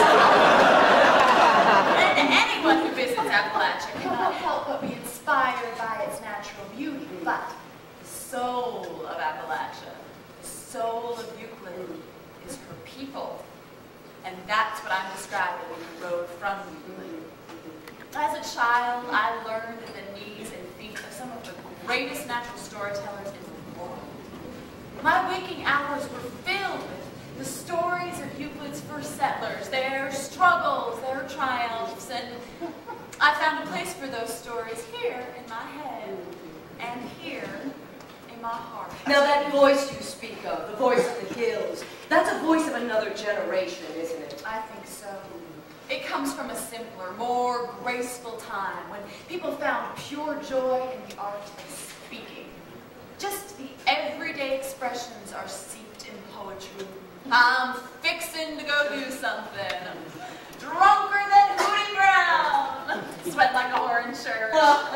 And anyone who visits Appalachia cannot help but be inspired by its natural beauty. But the soul of Appalachia, the soul of Euclid, is her people. And that's what I'm describing in The Road from Euclid. As a child, I learned at the knees and feet of some of the greatest natural storytellers in the world. My waking hours were filled with the stories of Euclid's first settlers, their struggles, their triumphs, and I found a place for those stories here in my head and here in my heart. Now that voice you speak of, the voice of the hills, that's a voice of another generation, isn't it? I think so. It comes from a simpler, more graceful time when people found pure joy in the art of speaking. Just the everyday expressions are steeped in poetry. I'm fixing to go do something. Drunker than Hootie Brown. Sweat like a orange shirt.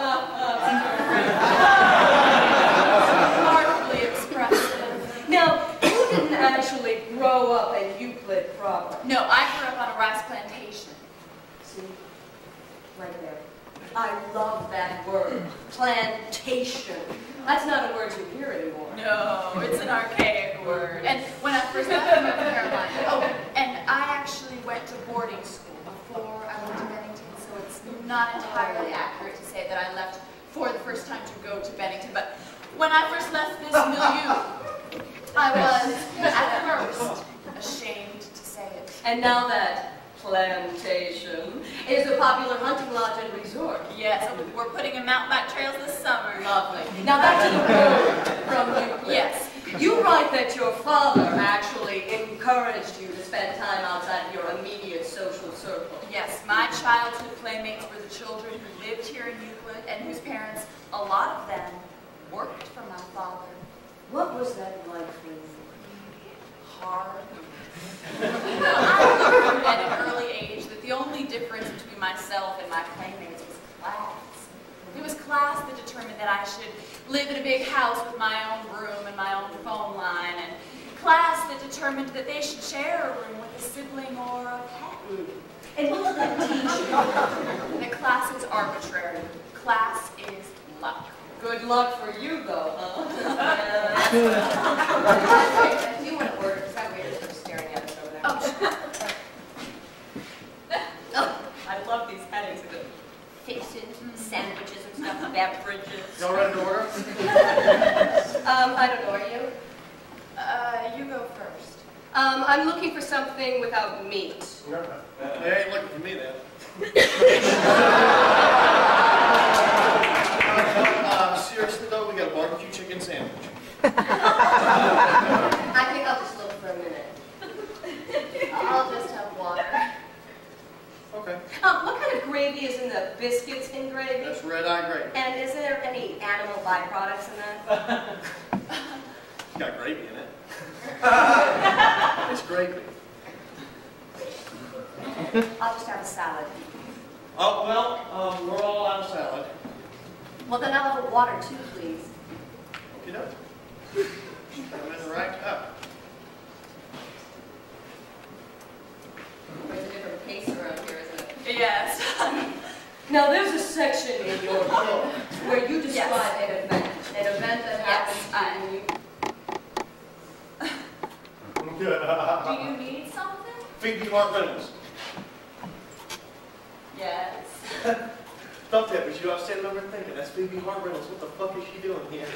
Remarkably expressive. Now, you didn't actually grow up in Euclid proper. No, I grew up on a rice plantation. See? Right there. I love that word. Plantation. That's not a word you hear anymore. No, it's an archaic word. And when I first left North Carolina, oh, and I actually went to boarding school before I went to Bennington, so it's not entirely accurate to say that I left for the first time to go to Bennington. But when I first left this milieu, I was, at first, ashamed to say it. And now that plantation is a popular hunting lodge and resort. Yes, we're putting in mountain bike trails this summer. Lovely. Now back to the road from Euclid. Yes. You write that your father actually encouraged you to spend time outside of your immediate social circle. Yes, my childhood playmates were the children who lived here in Euclid and whose parents, a lot of them, worked for my father. What was that like for you? Hard. I learned at an early age that the only difference between myself and my playmates was class. It was class that determined that I should live in a big house with my own room and my own phone line, and class that determined that they should share a room with a sibling or a pet. And what did that teach you? That class is arbitrary. Class is luck. Good luck for you, though, huh? Do you want a word? Because that waiter's just staring at us over there. Oh, sure. Oh, I love these headings. Fixins, sandwiches and stuff, beverages. Y'all ready to order? um, I don't know, are you? Uh, you go first. Um, I'm looking for something without meat. No, they ain't looking for me then. uh, seriously though, we got a barbecue chicken sandwich. I think I'll just look for a minute. I'll just have water. gravy is in the biscuits in gravy? That's red-eye gravy. And is there any animal byproducts in that? You got gravy in it. It's gravy. I'll just have a salad. Oh, well, um, we're all out of salad. Well, then I'll have a water too, please. Okay, no. Coming in the right cup. There's a different pace around here, isn't it? Yes. Now, there's a section in your book where you describe Yes. an event. An event that happens Yes, and you... Do you need something? Phoebe Hart Reynolds. Yes. Stop that, but you know, I was standing over there thinking, that's Phoebe Hart Reynolds. What the fuck is she doing here?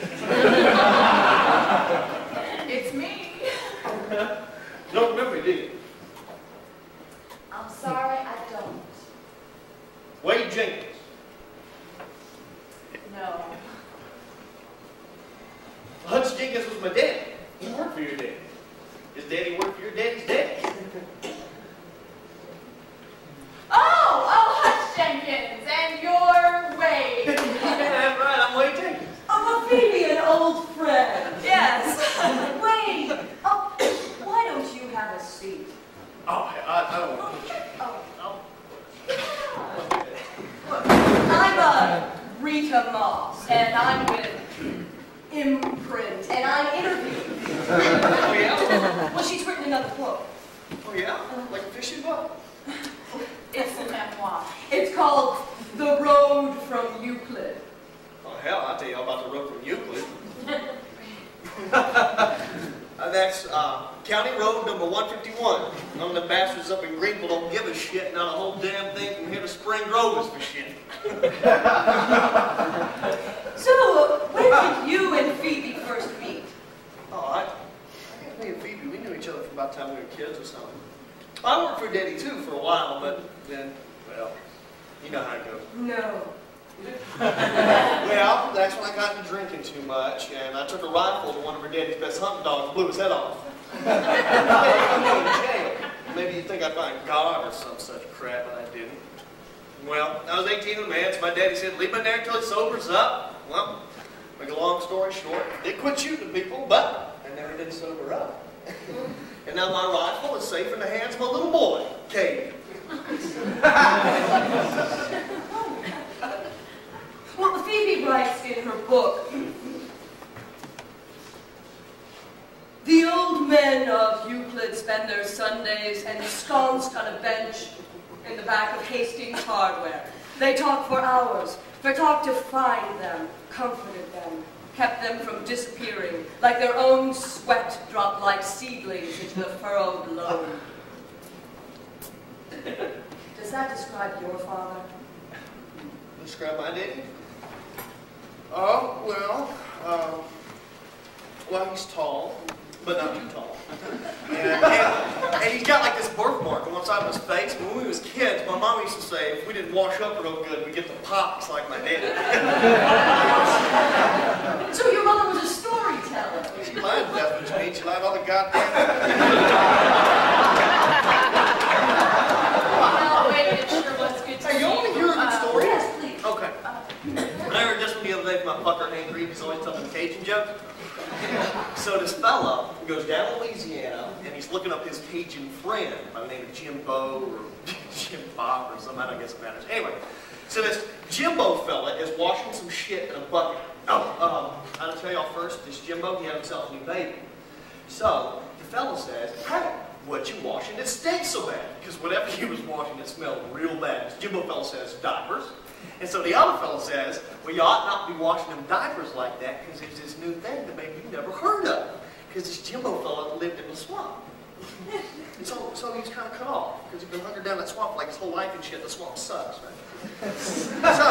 It's me. You don't remember me, do you? I'm sorry, I don't. Wade Jenkins. No. Hutch Jenkins was my daddy. He worked for your daddy. His daddy worked for your daddy's daddy. Oh, oh, Hutch Jenkins, and you're Wade. Yeah, right, I'm Wade Jenkins. Oh, Phoebe, an old friend. Yes. Wade, oh, why don't you have a seat? Oh, I, I don't want to. Oh. Oh. I'm uh, Rita Moss, and I'm with Imprint, and I'm interviewing. Oh, yeah? Well, she's written another book. Oh, yeah? Like a fishing book? It's a memoir. It's called The Road from Euclid. Oh, hell, I'll tell you all about the road from Euclid. uh, that's uh, County Road number one fifty-one. None of the bastards up in Greenville don't give a shit. Now the whole damn thing from here to Spring Grove is for shit. So, when did you and Phoebe first meet? Oh, I, I think me and Phoebe, we knew each other from about the time we were kids or something. I worked for Daddy too for a while, but then, well, you know how it goes. No. Well, that's when I got into drinking too much, and I took a rifle to one of her daddy's best hunting dogs and blew his head off. Maybe you'd think I'd find God or some such crap, but I didn't. Well, I was eighteen and a man, so my daddy said, leave him there until he sobers up. Well, make a long story short, I did quit shooting people, but I never did sober up. And now my rifle is safe in the hands of a little boy, Cade. Well, Phoebe writes in her book, the old men of Euclid spend their Sundays ensconced on a bench in the back of Hastings Hardware. They talk for hours, for talk to find them, comforted them, kept them from disappearing, like their own sweat dropped like seedlings into the furrowed loam. Does that describe your father? Describe my daddy? Oh, well, um, well, he's tall, but not too tall. And, and, and he's got like this birthmark on one side of his face. When we was kids, my mom used to say, if we didn't wash up real good, we'd get the pox like my daddy. So your mother was a storyteller? She lied to death, which means she lied all the goddamn Well, wait, it sure was good to Hey, you see want to hear a good story? Yes, please. Okay. I heard this one the other day from my fucker Hank Reed. He's always telling Cajun jokes. So this fella goes down to Louisiana and he's looking up his Cajun friend by the name of Jimbo or Jim Bob or something. I don't guess it matters. Anyway, so this Jimbo fella is washing some shit in a bucket. Oh, um, I'll tell y'all first, this Jimbo, he had himself a new baby. So the fella says, hey, what you washing? It stinks so bad. Because whatever he was washing, it smelled real bad. This Jimbo fella says, diapers. And so the other fellow says, well, you ought not be washing them diapers like that because there's this new thing that maybe you've never heard of. Because this Jimbo fellow lived in the swamp. And so, so he was kind of cut off because he'd been hunkered down that swamp like his whole life and shit. The swamp sucks, right? So,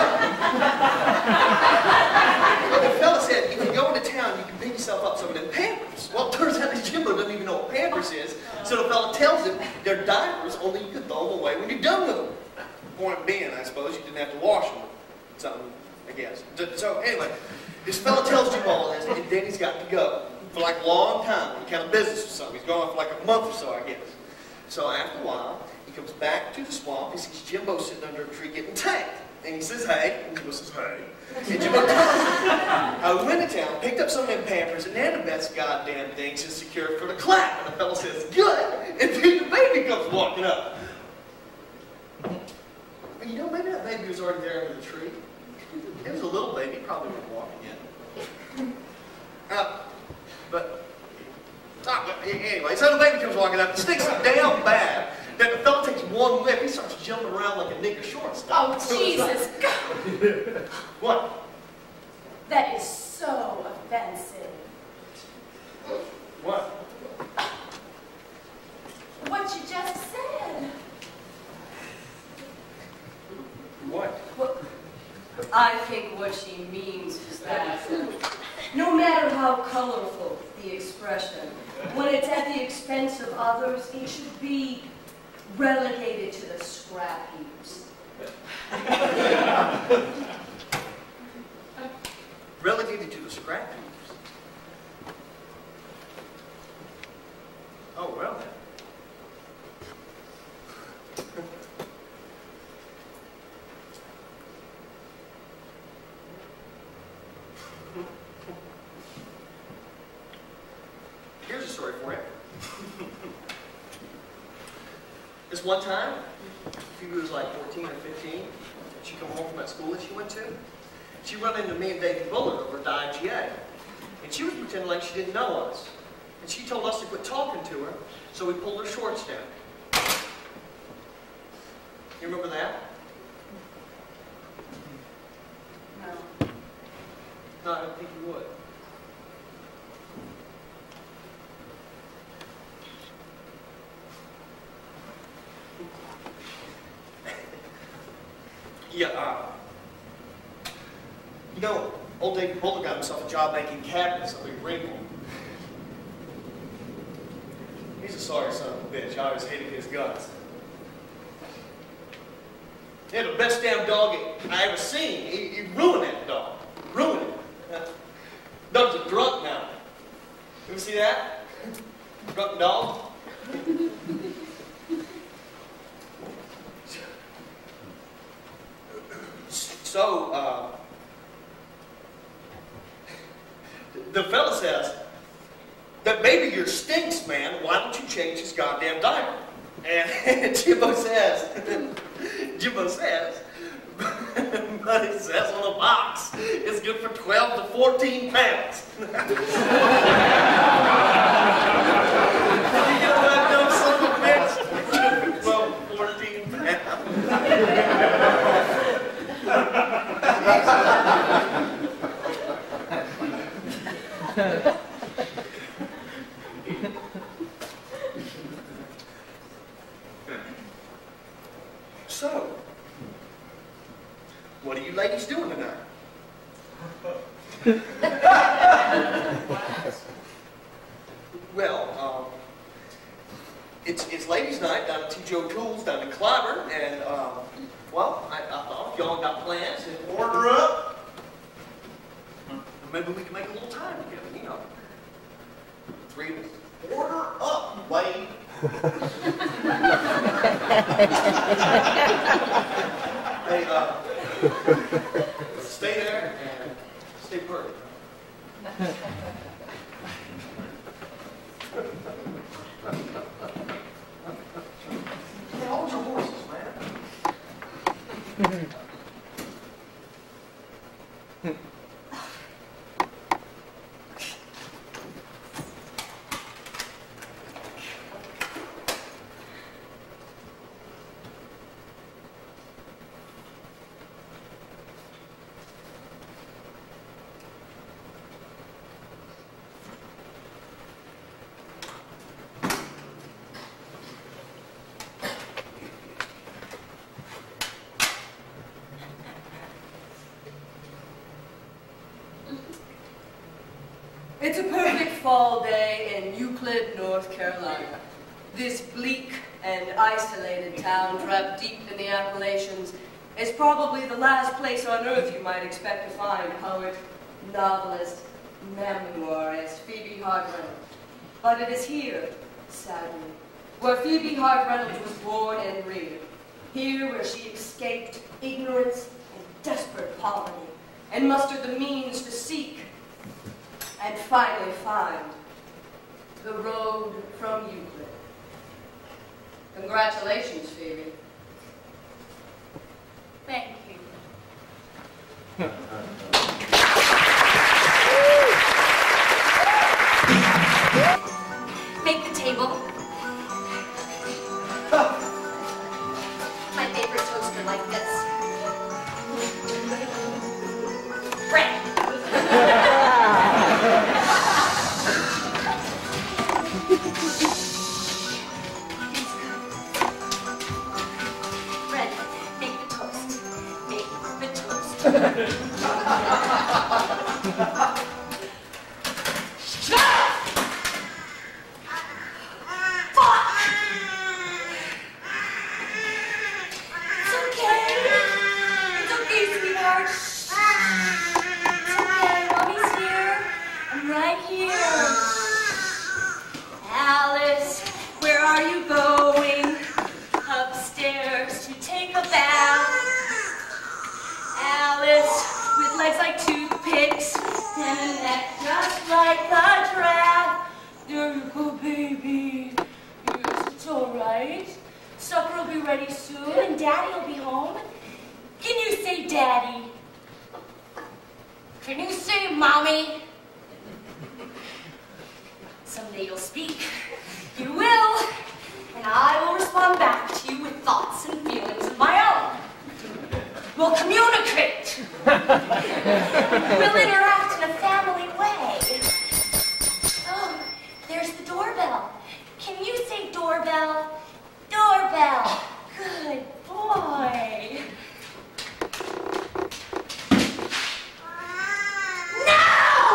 well, the fellow said, if you go into town, you can pick yourself up some of them Pampers. Well, it turns out this Jimbo doesn't even know what Pampers is. So the fellow tells him they're diapers, only you can throw them away when you're done with them. Point being, I suppose, you didn't have to wash them. Something, I guess. So, anyway, this fella tells Jim all this, and then he's got to go. For like a long time, he kind of business or something. He's gone for like a month or so, I guess. So after a while, he He comes back to the swamp. He sees Jimbo sitting under a tree getting tagged. And he says, hey. And Jimbo says, hey. And Jimbo tells him, I went to town, picked up some of them Pampers, and they're the best goddamn things to secure for the clap. And the fellow says, good. And then the baby comes walking up. And you know, maybe that baby was already there under the tree. It was a little baby, probably wasn't walking yet. Uh, but, uh, but anyway, so the baby comes walking up, and stinks so damn bad that the fella takes one whiff, he starts jumping around like a nigger shortstop. Oh, Jesus, God! What? That is so offensive. What? What you just said. What? Well, I think what she means is that no matter how colorful the expression, when it's at the expense of others, it should be relegated to the scrap heaps. Relegated to the scrap heaps? Oh, well then. Here's a story for you. This one time, she was like fourteen or fifteen, she come home from that school that she went to. She run into me and David Bullard over at the I G A. And she was pretending like she didn't know us. And she told us to quit talking to her, so we pulled her shorts down. You remember that? No. No, I don't think you would. Yeah, uh, you know, old David Bullard got himself a job making cabinets up in Greenville. He's a sorry son of a bitch. I always hated his guts. He had the best damn dog I ever seen. He, he ruined that dog. Ruined it. Uh, dog's a drunk now. You ever see that? Drunk dog? So, uh, the fella says, that baby yours stinks, man. Why don't you change his goddamn diaper? And Jimbo says, Jimbo says, but it says on the box, it's good for twelve to fourteen pounds. You know what, dumb son of a bitch? twelve to fourteen pounds. So, what are you ladies doing tonight? Well, um, it's it's ladies' night down at T J O'Toole's down in Clyburn, and um, well, I, I thought if y'all got plans to order up, maybe we can make a little time together, you know. Three of us. Order up, Wade. Hey, uh, stay there and stay pert. Hey, hold your horses, man. It's a perfect fall day in Euclid, North Carolina. This bleak and isolated town, trapped deep in the Appalachians, is probably the last place on earth you might expect to find poet, novelist, memoirist Phoebe Hartman. But it is here, sadly, where Phoebe Hart Reynolds was born and reared. Here where she escaped ignorance and desperate poverty, and mustered the means to seek and finally find the road from Euclid. Congratulations, Phoebe. Thank you. Make the table. My favorite toaster like this. Bread. Bread. Make the toast. Make the toast. Shut up! Right here. Alice, where are you going? Upstairs to take a bath. Alice, with legs like toothpicks and a neck just like a giraffe. There you go, baby. Yes, it's all right. Supper will be ready soon, and Daddy will be home. Can you say Daddy? Can you say Mommy? Someday you'll speak. You will. And I will respond back to you with thoughts and feelings of my own. We'll communicate. We'll interact in a family way. Oh, there's the doorbell. Can you say doorbell? Doorbell. Good boy. No!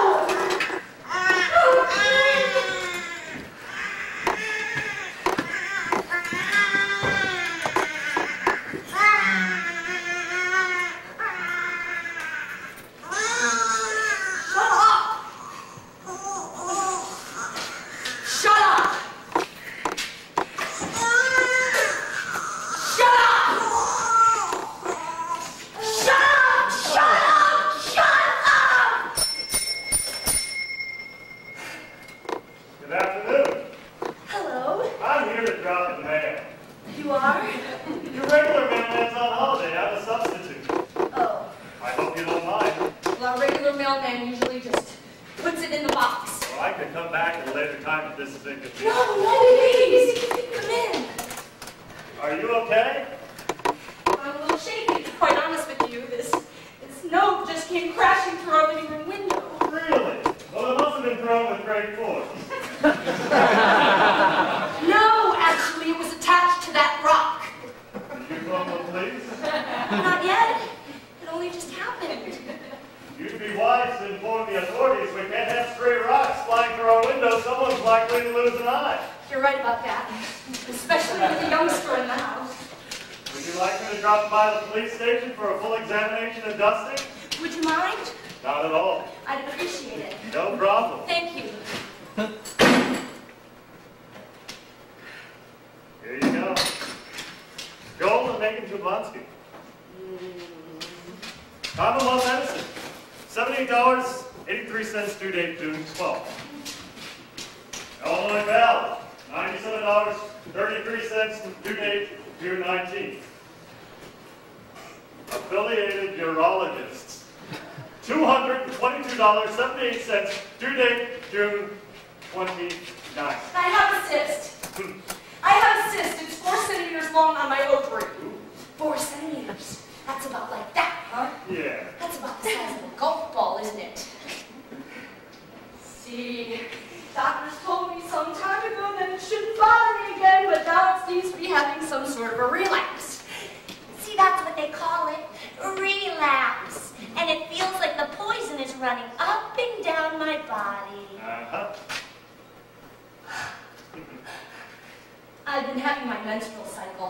I've been having my menstrual cycle.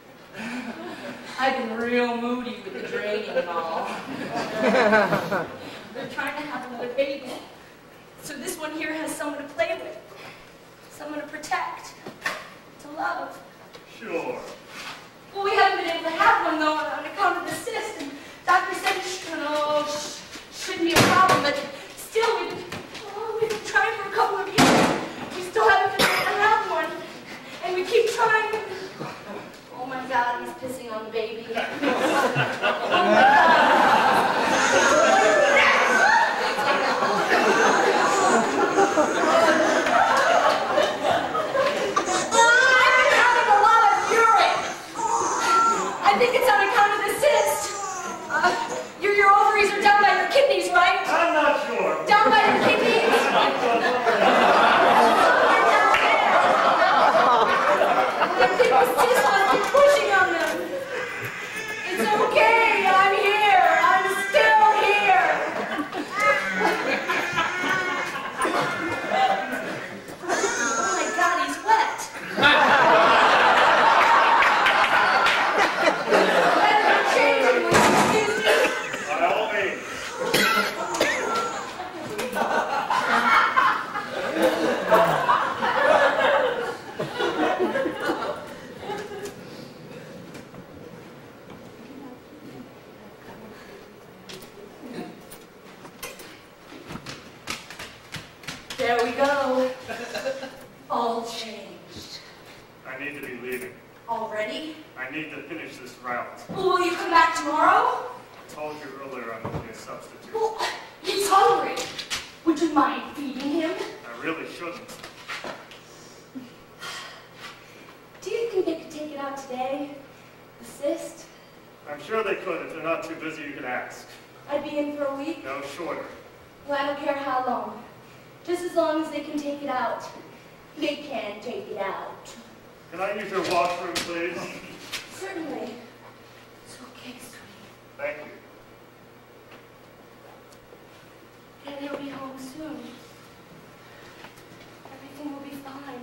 I've been real moody with the draining and all. They're trying to have another baby. So this one here has someone to play with, someone to protect, to love. Sure. Well, we haven't been able to have one, though, on account of the cyst, and doctor said, sh oh, sh shouldn't be a problem, but still, we've, oh, we've been trying for a couple of years. We still haven't been able to have one, and we keep trying. Oh my God, he's pissing on the baby. Oh my I think it's on account of the cyst. Uh, your, your ovaries are down by your kidneys, right? I'm not sure. Down by your kidneys? I think the cyst must be pushing on them. It's okay. I'm here. I'm still here. Oh my God, he's wet. There we go. All changed. I need to be leaving. Already? I need to finish this route. Well, will you come back tomorrow? I told you earlier I'm only a substitute. Well, he's hungry. Would you mind feeding him? I really shouldn't. Do you think they could take it out today? The cyst? I'm sure they could if they're not too busy you could ask. I'd be in for a week? No shorter. Well, I don't care how long. Just as long as they can take it out. They can take it out. Can I use your washroom, please? Certainly. It's okay, sweetie. Thank you. And he'll be home soon. Everything will be fine.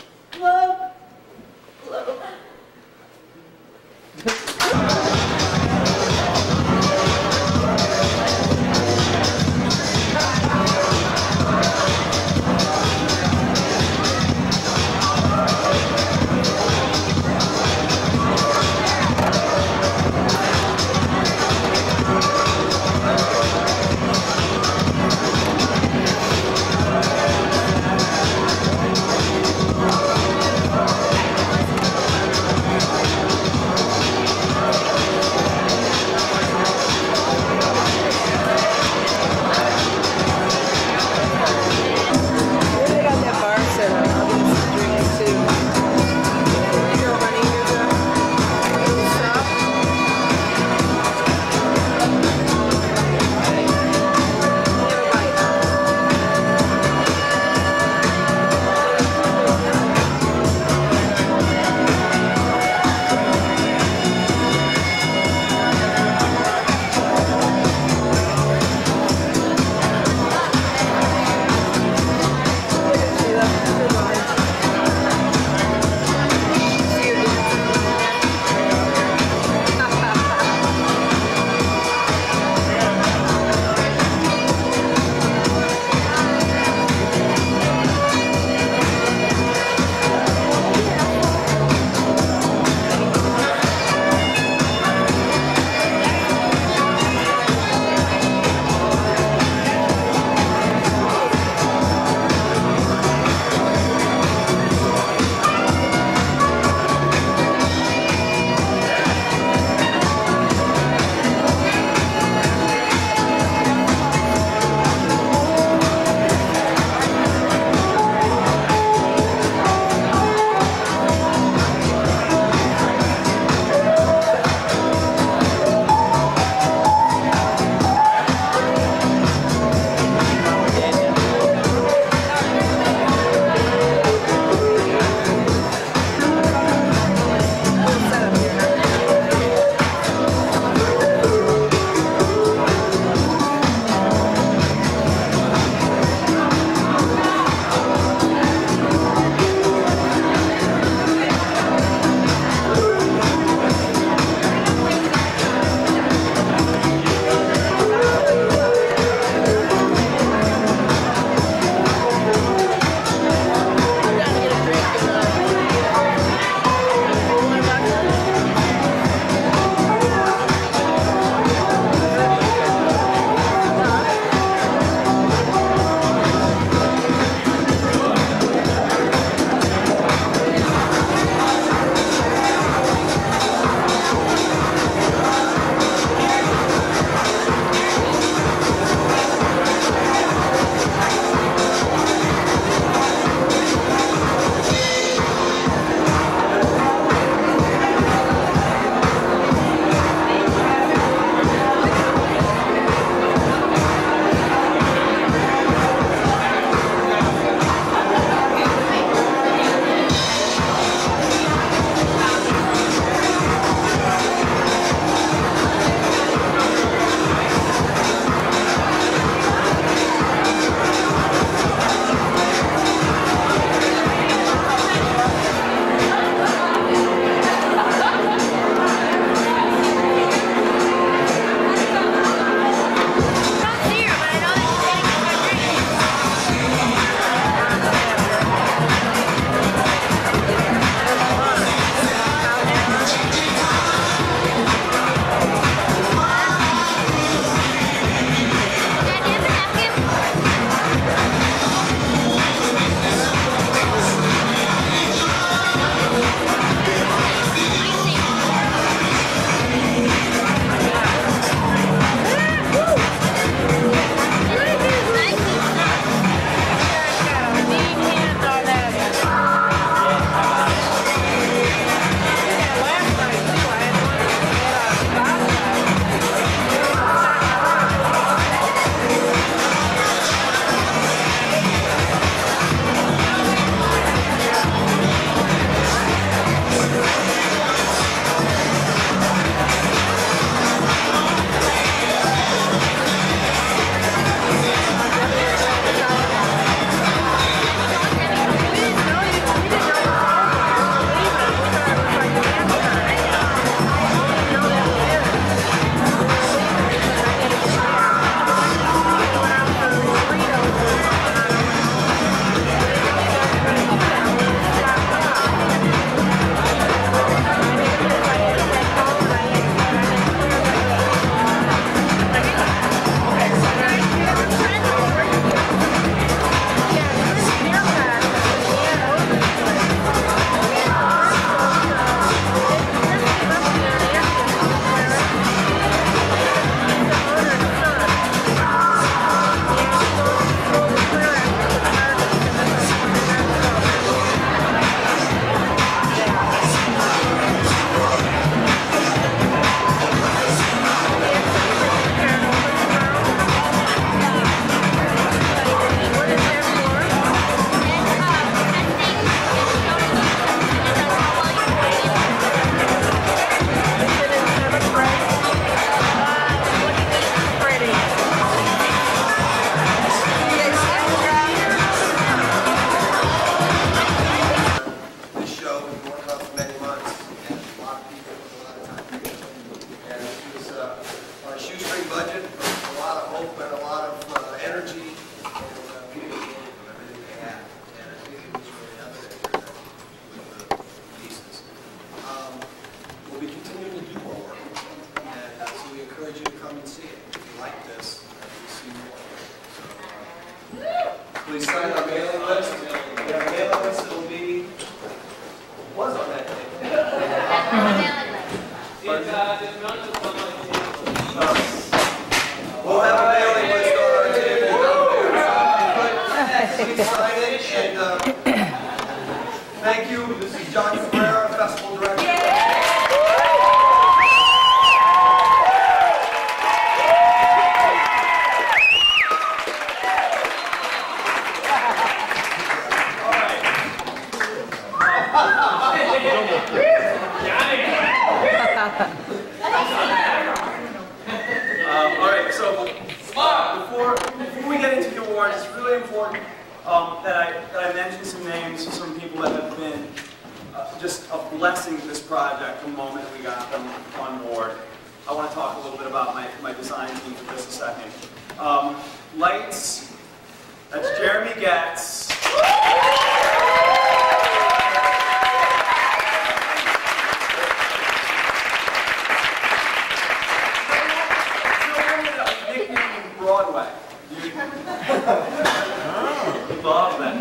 Love. been going on for many months, and a lot of people put a lot of time into it. And it was uh, on a shoestring budget, a lot of hope and a lot of uh, energy, and uh, we gave them everything they had. And I think it was really evident here that with the pieces. Um, we'll be continuing to do more work, and uh, so we encourage you to come and see it. If you like this, uh, you'll see more. So, uh, please sign our mailing list. We have a mailing list that will be, was on that day. We'll have a mailing list on our table. Please sign it, and uh, thank you. This is John Ferreira, Festival Director. Um, all right, so before, before we get into the awards, it's really important um, that, I, that I mention some names of some people that have been uh, just a blessing to this project the moment we got them on board. I want to talk a little bit about my, my design team for just a second. Um, lights, that's Jeremy Getz. Broadway. You love that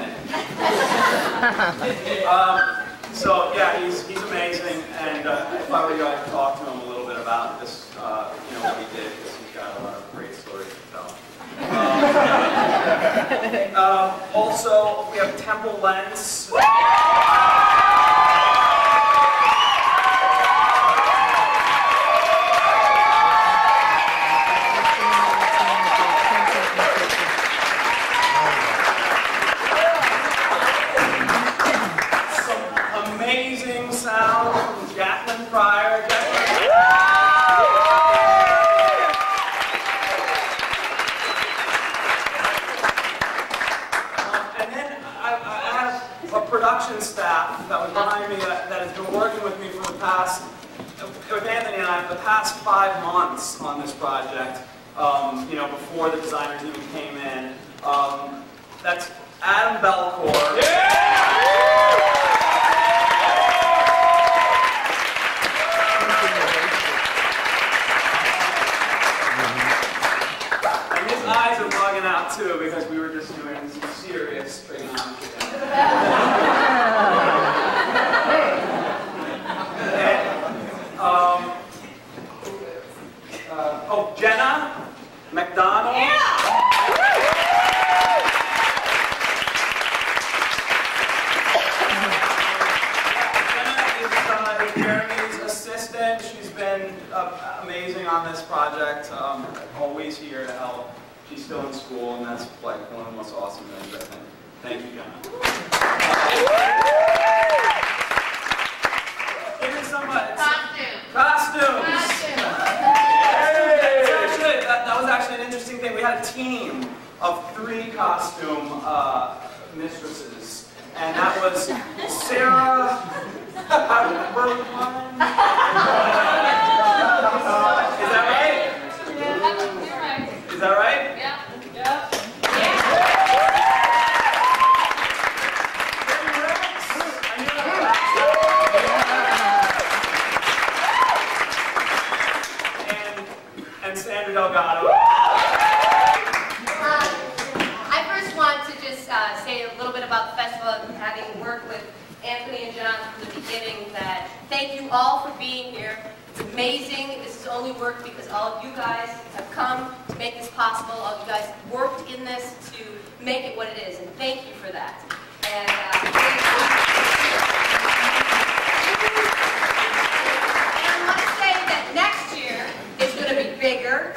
name. um, so yeah, he's he's amazing, and uh, if I were you, I'd talk to him a little bit about this, uh, you know, what he did, because he's got a lot of great stories to tell. Um, um, also, we have Temple Lens. Staff that was behind me that, that has been working with me for the past, with Anthony and I, the past five months on this project, um, you know, before the designers even came in. Um, that's Adam Belcourt. Yeah! And his eyes are bugging out too, because we were just doing some serious trigonometry. Um, uh, oh, Jenna McDonald. Yeah. Jenna is uh, Jeremy's assistant. She's been uh, amazing on this project. Um, always here to help. She's still in school, and that's like one of the most awesome things, I think. Thank you, Jenna. Give it somebody. Costumes. Costumes. Costumes. Actually, that, that was actually an interesting thing. We had a team of three costume uh, mistresses, and that was Sarah Bergman. Is that right? Yeah. Is that right? Yeah. Yeah. Delgado. Uh, I first want to just uh, say a little bit about the festival and having worked with Anthony and John from the beginning, that thank you all for being here. It's amazing. This is only worked because all of you guys have come to make this possible. All of you guys worked in this to make it what it is, and thank you for that. And, uh, and I want to say that next year is going to be bigger.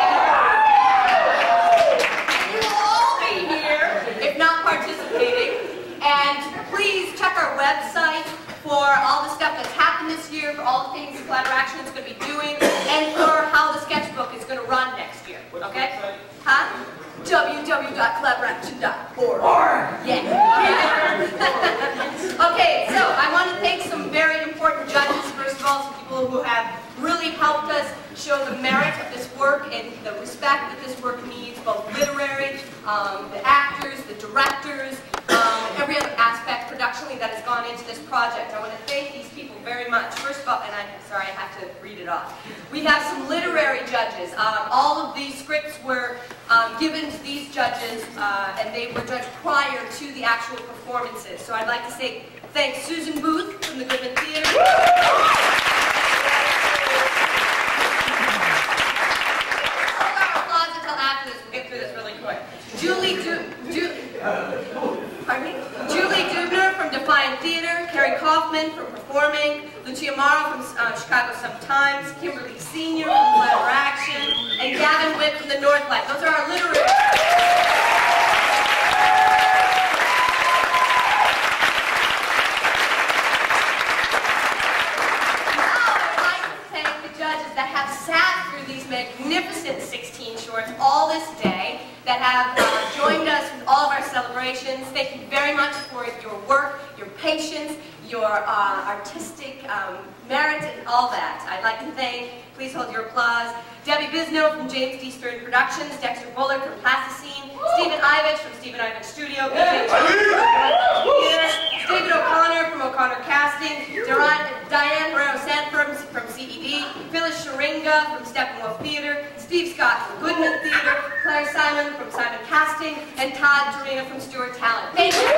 And you will all be here, if not participating. And please check our website for all the stuff that's happened this year, for all the things Collaboraction is going to be doing, and for how the sketchbook is going to run next year. Okay? Huh? w w w dot collaboraction dot org. Yeah. Okay, so I want to thank so people who have really helped us show the merit of this work and the respect that this work needs, both literary, um, the actors, the directors, um, every other aspect productionally that has gone into this project. I want to thank these people very much. First of all, and I'm sorry, I have to read it off. We have some literary judges. Um, all of these scripts were um, given to these judges, uh, and they were judged prior to the actual performances. So I'd like to say thanks Susan Booth from the Gilman Theatre. After this, we'll get through this really quick. Julie Du, Du, pardon me? Julie Dubner from Defiant Theatre, Carrie Kaufman from Performing, Lucia Morrow from uh, Chicago Sun-Times, Kimberly Senior from Collaboraction, and Gavin Witt from the Northlight. Those are our literary. That have sat through these magnificent sixteen shorts all this day, that have uh, joined us with all of our celebrations. Thank you very much for your work, your patience, your uh, artistic um, merit, and all that. I'd like to thank, please hold your applause, Debbie Bisno from James D. Stern Productions, Dexter Bullard from Plasticine, Stephen Ivich from Stephen Ivich Studio, yeah. David O'Connor from O'Connor Casting, Diane Herrero-Sanford from C E D, Phyllis Sharinga from Steppenwolf Theatre, Steve Scott from Goodman Theatre, Claire Simon from Simon Casting, and Todd Dorina from Stewart Talent. Thank you.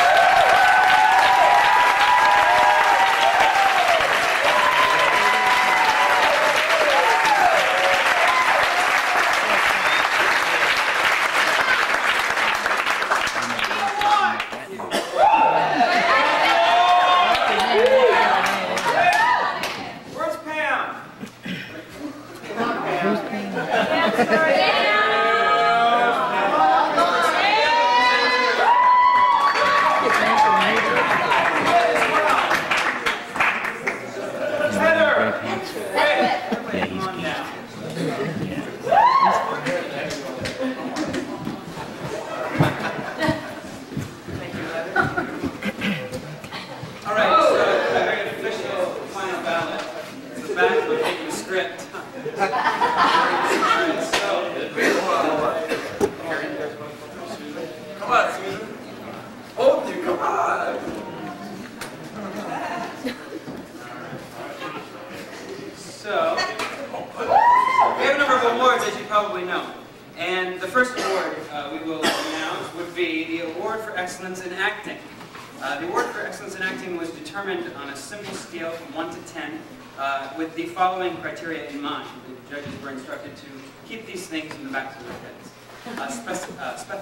Criteria in mind. The judges were instructed to keep these things in the backs of their heads. Uh, spec uh, spec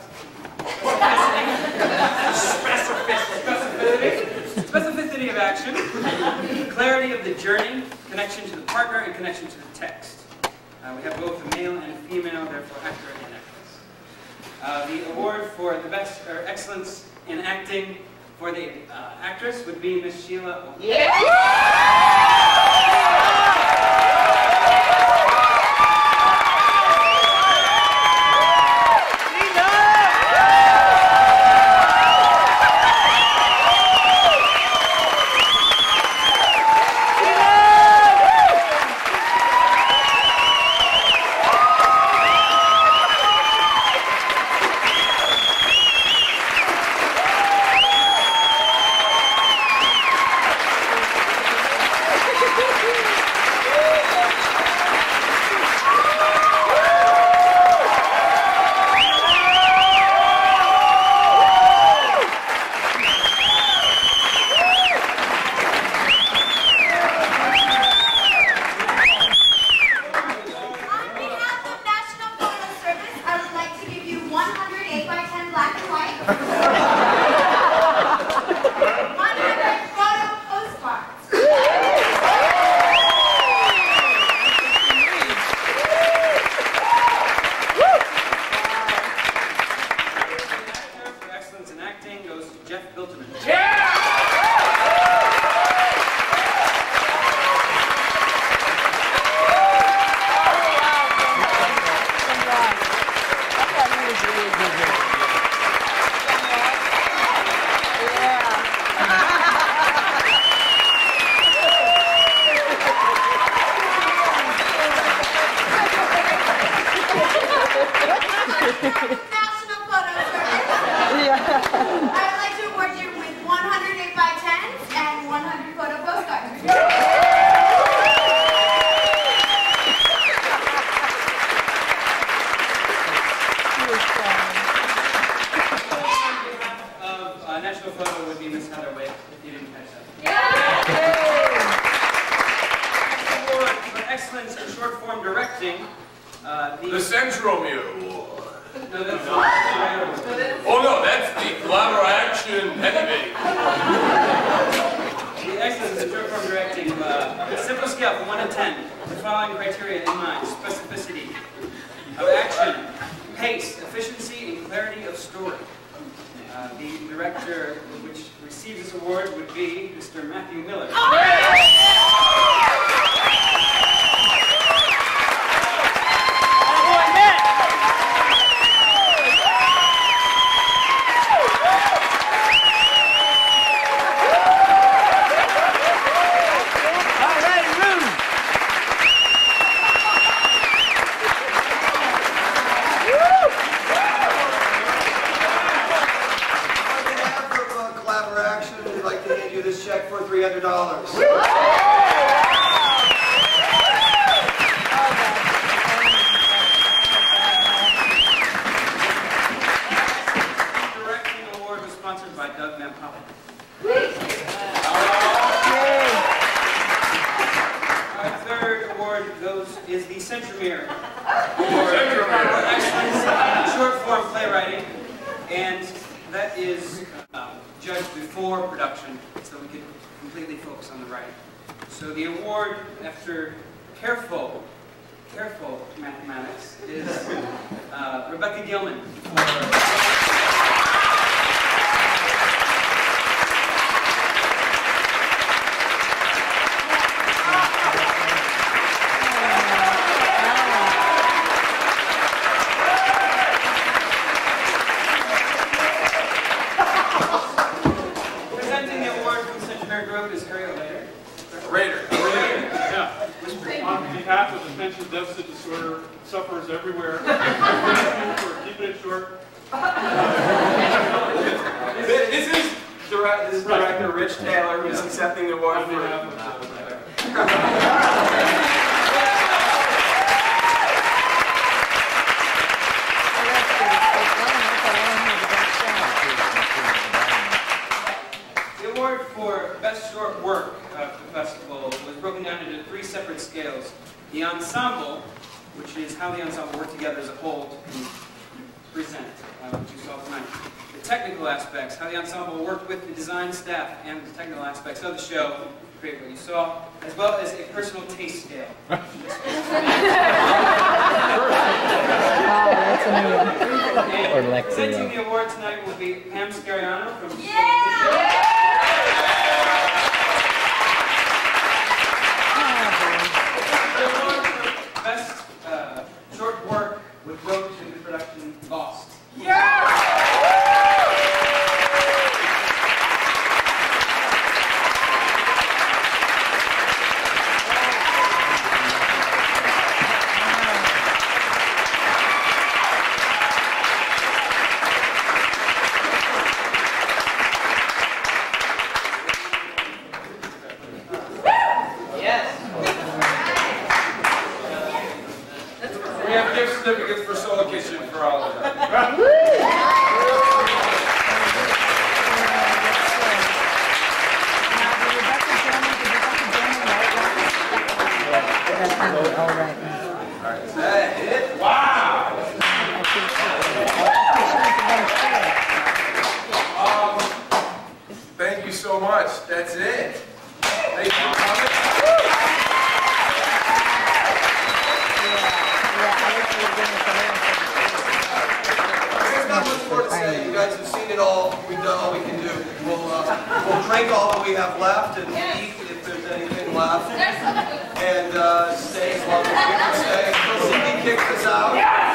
specificity, specificity of action, clarity of the journey, connection to the partner, and connection to the text. Uh, we have both a male and a female, therefore actor and actress. Uh, the award for the best or excellence in acting for the uh, actress would be Miss Sheila. Yeah! directing uh, the... The Central Mule. No, that's no. Oh no, that's the Collaboraction heavy. The excellence in short form directing, uh, a simple scale from one to ten, the following criteria in mind: specificity of action, pace, efficiency, and clarity of story. Uh, the director which receives this award would be Mister Matthew Miller. Check for three hundred dollars. The directing award was sponsored by Doug Van Poppel. Our third award goes is the Centromere Award for excellence in short form playwriting, and that is um, judged before production, so we can completely focus on the writing. So the award, after careful, careful mathematics, is uh, Rebecca Gilman. Deficit disorder sufferers everywhere. For keeping it short. This is direct, this is director Rich Taylor who's accepting the award for. The award for best short work of the festival was broken down into three separate scales. The ensemble, which is how the ensemble worked together as a whole to present, uh, which you saw tonight. The technical aspects, how the ensemble worked with the design staff and the technical aspects of the show to create what you saw, as well as a personal taste scale. Oh, that's a new one. Or Lexi. Presenting the award tonight will be Pam Scariano from Yeah! Best uh, short work would go to the production Lost. Yeah! We have gift certificates for Soul Kitchen for all of them. All right. Alright, is that it? Wow! Um, thank you so much. That's it. Thank you for coming. There's not much more to say. You guys have seen it all. We've done all we can do. We'll, uh, we'll drink all that we have left and eat if there's anything left. And uh, stay as long as we can stay. Until Cindy kicks us out.